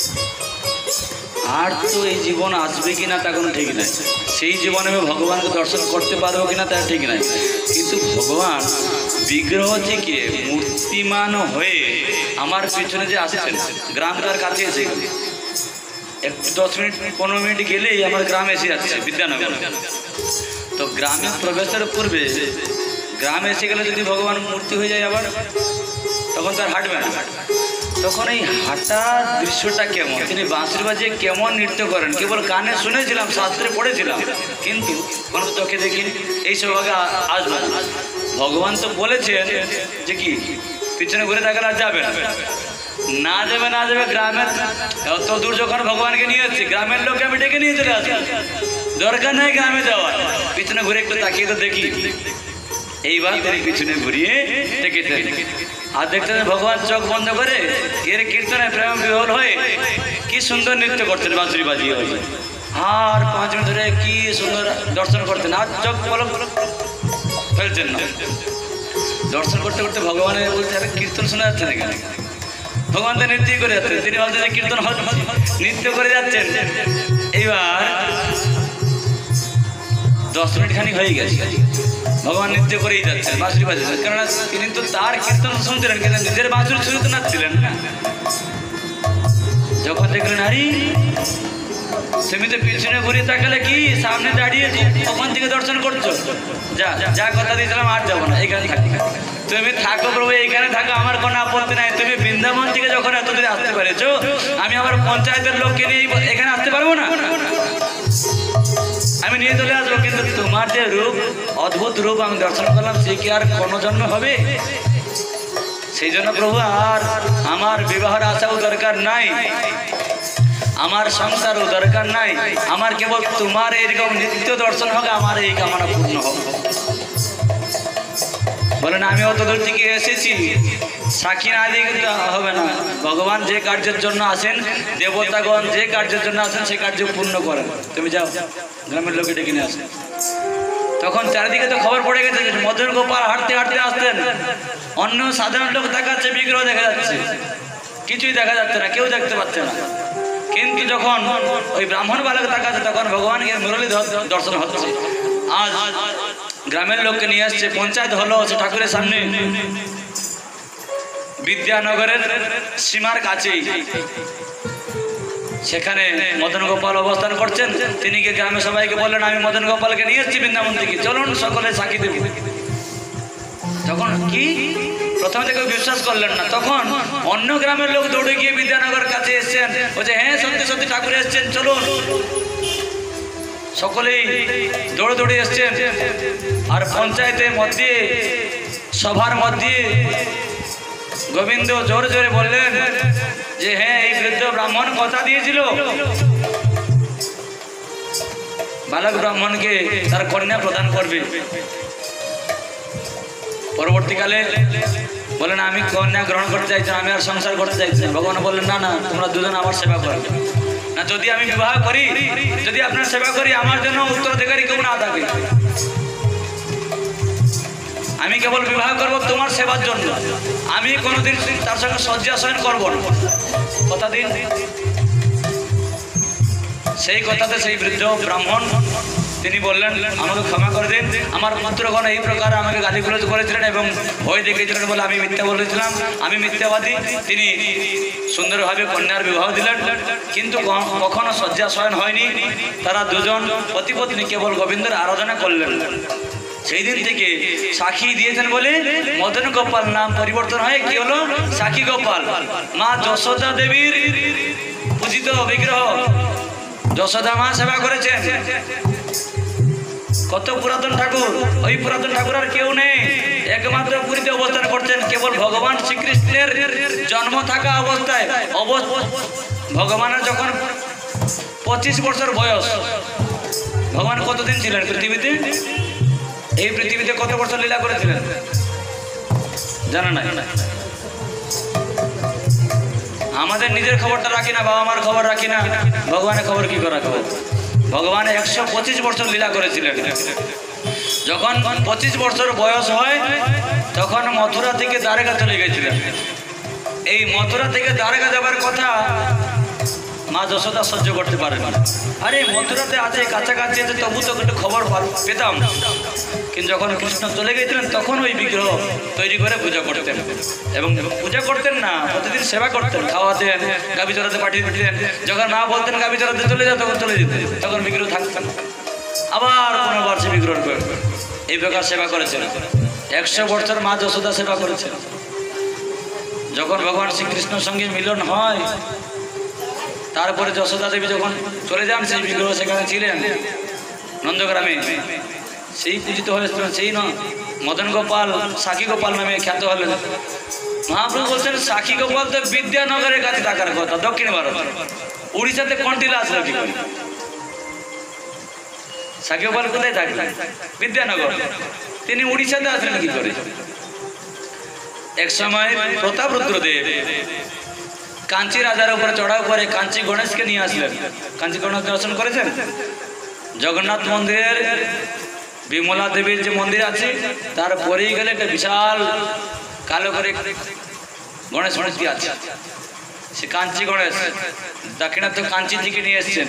আর তো এই জীবন আসবে কিনা তা কোনো ঠিক নাই সেই জীবনে আমি ভগবানকে দর্শন করতে পারবো কিনা তা ঠিক নাই কিন্তু ভগবান বিগ্রহ থেকে মূর্তিমান হয়ে আমার পিছনে যে আসছেন গ্রামটার কাছে এসে গেল एक दस मिनट पंद्रह मिनट गेले हमारे ग्राम एसे जाच्छे विद्यानगर तो ग्रामे प्रवेशेर पूर्वे ग्रामे एसे गेले यदि भगवान मूर्ति हो जाए आबार तखन तार हाटबे ना तखन এই হাঁটার দৃশ্যটা কেমন তিনি বাঁশির বাজিয়ে কেমন নৃত্য করেন কেবল কানে শুনেছিলাম শাস্ত্রে পড়েছিলাম কিন্তু কোনো চোখে দেখিনি এই সৌভাগ্য আসবে ভগবান তো বলেছেন যে কি পিছনে ঘুরে তাকালে আর যাবে না যাবে না যাবে গ্রামের এত দূর যখন ভগবানকে নিয়ে যাচ্ছি গ্রামের লোককে আমি ডেকে নিয়ে চলে আসি দরকার নেই গ্রামে যাওয়ার পিছনে ঘুরে একটু তাকিয়ে তো দেখি এইবার তিনি পিছনে ঘুরিয়ে দেখেছেন আর দেখতেন ভগবান চোখ বন্ধ করে এর কীর্তনে প্রেম বিহল হয়ে কি সুন্দর নৃত্য করতেন বাঁশুরি বাজিয়ে হয়ে আর পাঁচ মিনিট ধরে কি সুন্দর দর্শন করতেন আর চোখ পলক ফেলছেন না দর্শন করতে করতে ভগবানের বলতে আরে কীর্তন শোনা যাচ্ছে না কেন भगवान तो नृत्य करे जाते তিনি বলছেন কীর্তন নৃত্য করে যাচ্ছেন এইবার দশ মিনিট খানি হয়ে গেছে ভগবান নৃত্য করেই যাচ্ছেন বাঁশুরি বাজাচ্ছেন কারণ তিনি তো তার কীর্তন শুনছিলেন কিন্তু নিজের বাঁশুরি শুনতে নাচছিলেন না যখন দেখলেন আরে তুমি তো পিছনে ঘুরে তাকালে কি সামনে দাঁড়িয়ে ওখান থেকে দর্শন করছো যা যা কথা দিয়েছিলাম আর যাবো না এখানে থাকি তুমি থাকো প্রভু এইখানে থাকো আমার কোনো আপত্তি নাই তুমি বৃন্দাবন থেকে যখন এত দূরে আসতে পেরেছো আমি আমার পঞ্চায়েতের লোককে নিয়ে এখানে আসতে পারবো না আমি নিয়ে চলে আসবো কিন্তু তোমার যে রূপ অদ্ভুত রূপ আমি দর্শন করলাম সে কি আর কোনো জন্ম হবে সেই জন্য প্রভু আর আমার বিবাহের আশাও দরকার নাই আমার সংসারও দরকার নাই আমার কেবল তোমার এরকম নিত্য দর্শন হোক আমার এই কামনা পূর্ণ হোক বলেন আমি অত দূর থেকে এসেছি, সাক্ষী না দিয়ে কিন্তু হবে না। ভগবান যে কার্যের জন্য আসেন, দেবতাগণ যে কার্যের জন্য আসেন সেই কার্য পূর্ণ করেন। তুমি যাও, গ্রামের লোকে ডেকে নিয়ে আসেন। তখন চারিদিকে তো খবর পড়ে গেছে, মদন গোপাল হাঁটতে হাঁটতে আসতেন, অন্য সাধারণ লোক দেখাচ্ছে, বিগ্রহ দেখা যাচ্ছে, কিছুই দেখা যাচ্ছে না, কেউ দেখতে পাচ্ছে না। কিন্তু যখন ওই ব্রাহ্মণ বালক তাকাচ্ছে, তখন ভগবানকে মুরলী দর্শন হচ্ছে। আজ গ্রামের লোককে নিয়ে আসছে, পঞ্চায়েত হলো সে ঠাকুরের সামনে, বিদ্যানগরের সীমার কাছেই। সেখানে মদন গোপাল অবস্থান করছেন। তিনি গিয়ে গ্রামের সবাইকে বললেন, আমি মদন গোপালকে নিয়ে এসেছি বৃন্দাবন থেকে, চলুন সকলে সাক্ষী দেব। তখন কি প্রথমে থেকে বিশ্বাস করলেন না। তখন অন্য গ্রামের লোক দৌড়ে গিয়ে বিদ্যানগর কাছে এসছেন, বলছে হ্যাঁ সত্যি সত্যি ঠাকুর এসছেন, চলুন। সকলেই দৌড়ে দৌড়ে এসছেন। আর পঞ্চায়েতের মধ্যে, সভার মধ্যে গোবিন্দ জোরে জোরে বললেন যে হ্যাঁ এই বৃদ্ধ ব্রাহ্মণ কথা দিয়েছিল বালক ব্রাহ্মণকে তার কন্যা প্রদান করবে। পরবর্তীকালে বলেন আমি কন্যা গ্রহণ করতে চাইছি, আমি আর সংসার করতে চাইছি না। ভগবান বললেন না না, তোমরা দুজন আমার সেবা করবে না। যদি আমি বিবাহ করি, যদি আপনার সেবা করি, আমার জন্য উত্তরাধিকারী কেউ না থাকে। আমি কেবল বিবাহ করব তোমার সেবার জন্য, আমি কোনোদিন তার সঙ্গে শয্যাশয়ন করব না। কথা দিন। সেই কথাতে সেই বৃদ্ধ ব্রাহ্মণ তিনি বললেন আমাকে ক্ষমা করে দিন, আমার পুত্রগণ এই প্রকার আমাকে গালিগুলোজ করেছিলেন এবং ভয় দেখিয়েছিলেন বলে আমি মিথ্যা বলেছিলাম, আমি মিথ্যাবাদী। তিনি সুন্দরভাবে কন্যার বিবাহ দিলেন, কিন্তু কখনো শয্যাশয়ন হয়নি। তারা দুজন পতিপত্নী কেবল গোবিন্দের আরাধনা করলেন। সেই দিন থেকে সাক্ষী দিয়েছেন বলে মদন গোপাল নাম পরিবর্তন হয়, কি হলো সাক্ষী গোপাল। মা যশোদা দেবীর পূজিত বিগ্রহ, যশোদা মা সেবা করেছেন। কত পুরাতন ঠাকুর, ওই পুরাতন ঠাকুর আর কেউ নেই, একমাত্র পুরীতে অবস্থান করছেন। কেবল ভগবান শ্রীকৃষ্ণের জন্ম থাকা অবস্থায়, ভগবানের যখন পঁচিশ বছর বয়স, ভগবান কতদিন ছিলেন পৃথিবীতে? এই পৃথিবীতে কত বছর লীলা করেছিলেন জানা নাই? আমাদের নিজের খবরটা রাখি না, বাবা মার খবর রাখি না, ভগবানের খবর কি করে রাখবো? ভগবান একশো পঁচিশ বছর লীলা করেছিলেন। যখন পঁচিশ বছর বয়স হয় তখন মথুরা থেকে দ্বারকা চলে গেছিলেন। এই মথুরা থেকে দ্বারকা যাবার কথা মা যশোদা সহ্য করতে পারেন। আরে মথুরাতে আছে, কাছাকাছি আছে, তবু তো একটু খবর পেতাম। কিন্তু যখন কৃষ্ণ চলে গেছিলেন তখন ওই বিগ্রহ তৈরি করে পূজা করতেন, এবং পূজা করতেন না, প্রতিদিন সেবা করতেন, খাওয়াতেন, গাভী চড়াতে পাঠিয়ে দিতেন। যখন মা বলতেন গাভী চড়াতে চলে যাও, তখন চলে যেতেন, তখন বিগ্রহ থাকতেন। আবার পুনর্বার সে বিগ্রহ এই প্রকার সেবা করেছেন। একশো বছর মা যশোদা সেবা করেছেন। যখন ভগবান শ্রীকৃষ্ণের সঙ্গে মিলন হয়, তারপরে যশোদা দেবী যখন চলে যান, সেই বিগ্রহ সেখানে ছিলেন নন্দগ্রামে, সেই পূজিত হয়েছিলেন। সেই ন মদন গোপাল সাক্ষী গোপাল নামে খ্যাত হলেন। মহাপ্রভু বলছেন সাক্ষী গোপাল তো বিদ্যানগরের কাছে থাকার কথা, দক্ষিণ ভারত। উড়িষ্যাতে কন্টিলা আসলো কি করে? সাক্ষী গোপাল কোথায় থাকলেন? বিদ্যানগর। তিনি উড়িষ্যাতে আসলেন কি করে? এক সময় প্রতাপরুদ্রদেব কাঞ্চি রাজার উপরে চড়াও করে কাঞ্চি গণেশকে নিয়ে আসলেন। কাঞ্চি গণেশ দর্শন করেছেন? জগন্নাথ মন্দিরের বিমলা দেবীর যে মন্দির আছে তার পরেই গেলে একটা বিশাল কালো করে গণেশ মূর্তি আছে, সে কাঞ্চি গণেশ। দাক্ষিণাত্য কাঞ্চি থেকে নিয়ে এসছেন।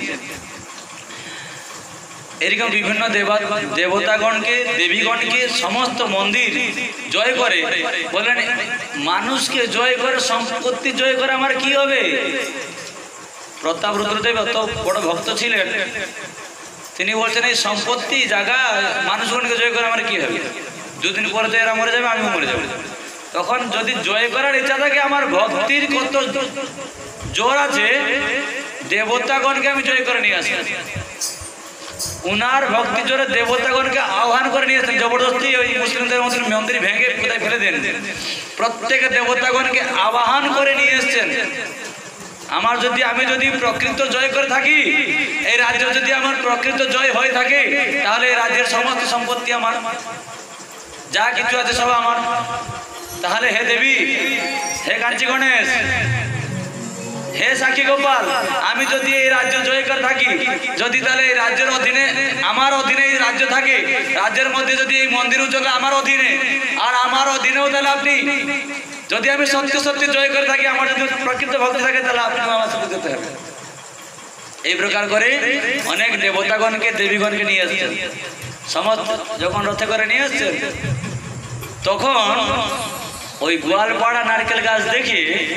এরকম বিভিন্ন দেবা দেবতাগণকে দেবীগণকে সমস্ত মন্দির জয় করে। বললেন মানুষকে জয় করে, সম্পত্তি জয় করে আমার কি হবে? প্রতাপরুদ্রদেব এত বড় ভক্ত ছিলেন, তিনি বলছেন এই সম্পত্তি জায়গা মানুষগণকে জয় করে আমার কি হবে? দুদিন পরে তো এরা মরে যাবে, আমিও মরে যাবো। তখন যদি জয় করার ইচ্ছা থাকে, আমার ভক্তির কত জোর আছে, দেবতাগণকে আমি জয় করে নিয়ে আসি। উনার ভক্তি জোরে দেবতাগণকে আহ্বান করে নিয়ে আসেন। জবরদস্তি ওই মুসলিমদের মধ্যে মন্দির ভেঙে কোথায় ফেলে দেন, প্রত্যেকে দেবতাগণকে আহ্বান করে নিয়ে এসছেন। আমার যদি আমি যদি প্রকৃত জয় করে থাকি, এই রাজ্য যদি আমার প্রকৃত জয় হয়ে থাকে, তাহলে এই রাজ্যের সমস্ত সম্পত্তি আমার। যা কিছু আছে সব আমার। তাহলে হে দেবী, হে কাঞ্চি গণেশ, হে সাক্ষী গোপাল, আমি যদি এই রাজ্য জয় করে থাকি, যদি তাহলে এই রাজ্যের অধীনে আমার অধীনে এই রাজ্য থাকে, রাজ্যের মধ্যে যদি এই মন্দির চলে আমার অধীনে, আর আমার অধীনেও তাহলে আপনি যদি আমি সত্যি সত্যি জয় করে থাকি, আমার যদি প্রকৃত ভক্তি থাকে, তাহলে আপনি আমার সাথে যেতে হবে। এই প্রকার করে অনেক দেবতাগণকে দেবীগণকে নিয়ে আসছেন। সমস্ত যখন রথে করে নিয়ে আসছেন, তখন ওই গোয়ালপাড়া নারকেল গাছ দেখে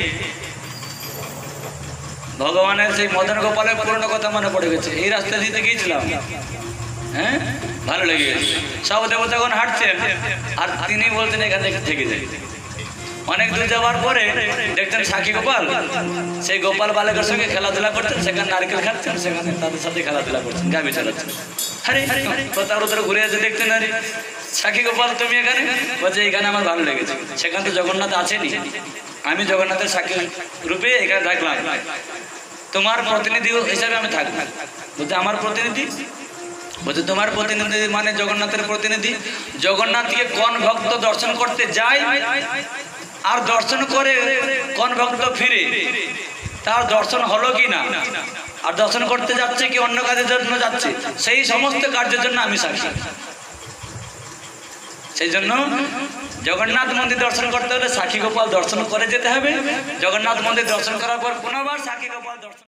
ভগবানের সেই মদন গোপালের পুরনো কথা মনে পড়ে গেছে। এই রাস্তা দিতে গিয়েছিলাম, হ্যাঁ, ভালো লেগে গেছে। সব দেবতাগণ হাঁটছেন, আর তিনি বলছেন এখান থেকে থেকে যাই। অনেক দূর যাওয়ার পরে দেখতেন সাক্ষী গোপাল সেই গোপাল বালকের সঙ্গে খেলাধুলা করতেন, সেখানে নারকেল খাচ্ছেন, সেখানে তাদের সাথে খেলাধুলা করছেন, গাভী চালাচ্ছেন। আরে কোথাও উত্তরে ঘুরে এসে দেখতেন, আরে সাক্ষী গোপাল তুমি এখানে? বলছে এইখানে আমার ভালো লেগেছে, সেখানে তো জগন্নাথ আছেনি, আমি জগন্নাথের সাক্ষী রূপে এখানে থাকলাম, তোমার প্রতিনিধি হিসাবে আমি থাকবো। বলতে আমার প্রতিনিধি? বলছে তোমার প্রতিনিধি মানে জগন্নাথের প্রতিনিধি। জগন্নাথকে কোন ভক্ত দর্শন করতে যায় আর দর্শন করে কোন ভক্ত ফিরে, তার দর্শন হলো কি না, আর দর্শন করতে যাচ্ছে কি অন্য কাজের জন্য যাচ্ছে, সেই সমস্ত কার্যের জন্য আমি সাক্ষী। সেই জন্য জগন্নাথ মন্দির দর্শন করতে হলে সাক্ষী গোপাল দর্শন করে যেতে হবে। জগন্নাথ মন্দির দর্শন করার পর পুনর্বার সাক্ষী গোপাল দর্শন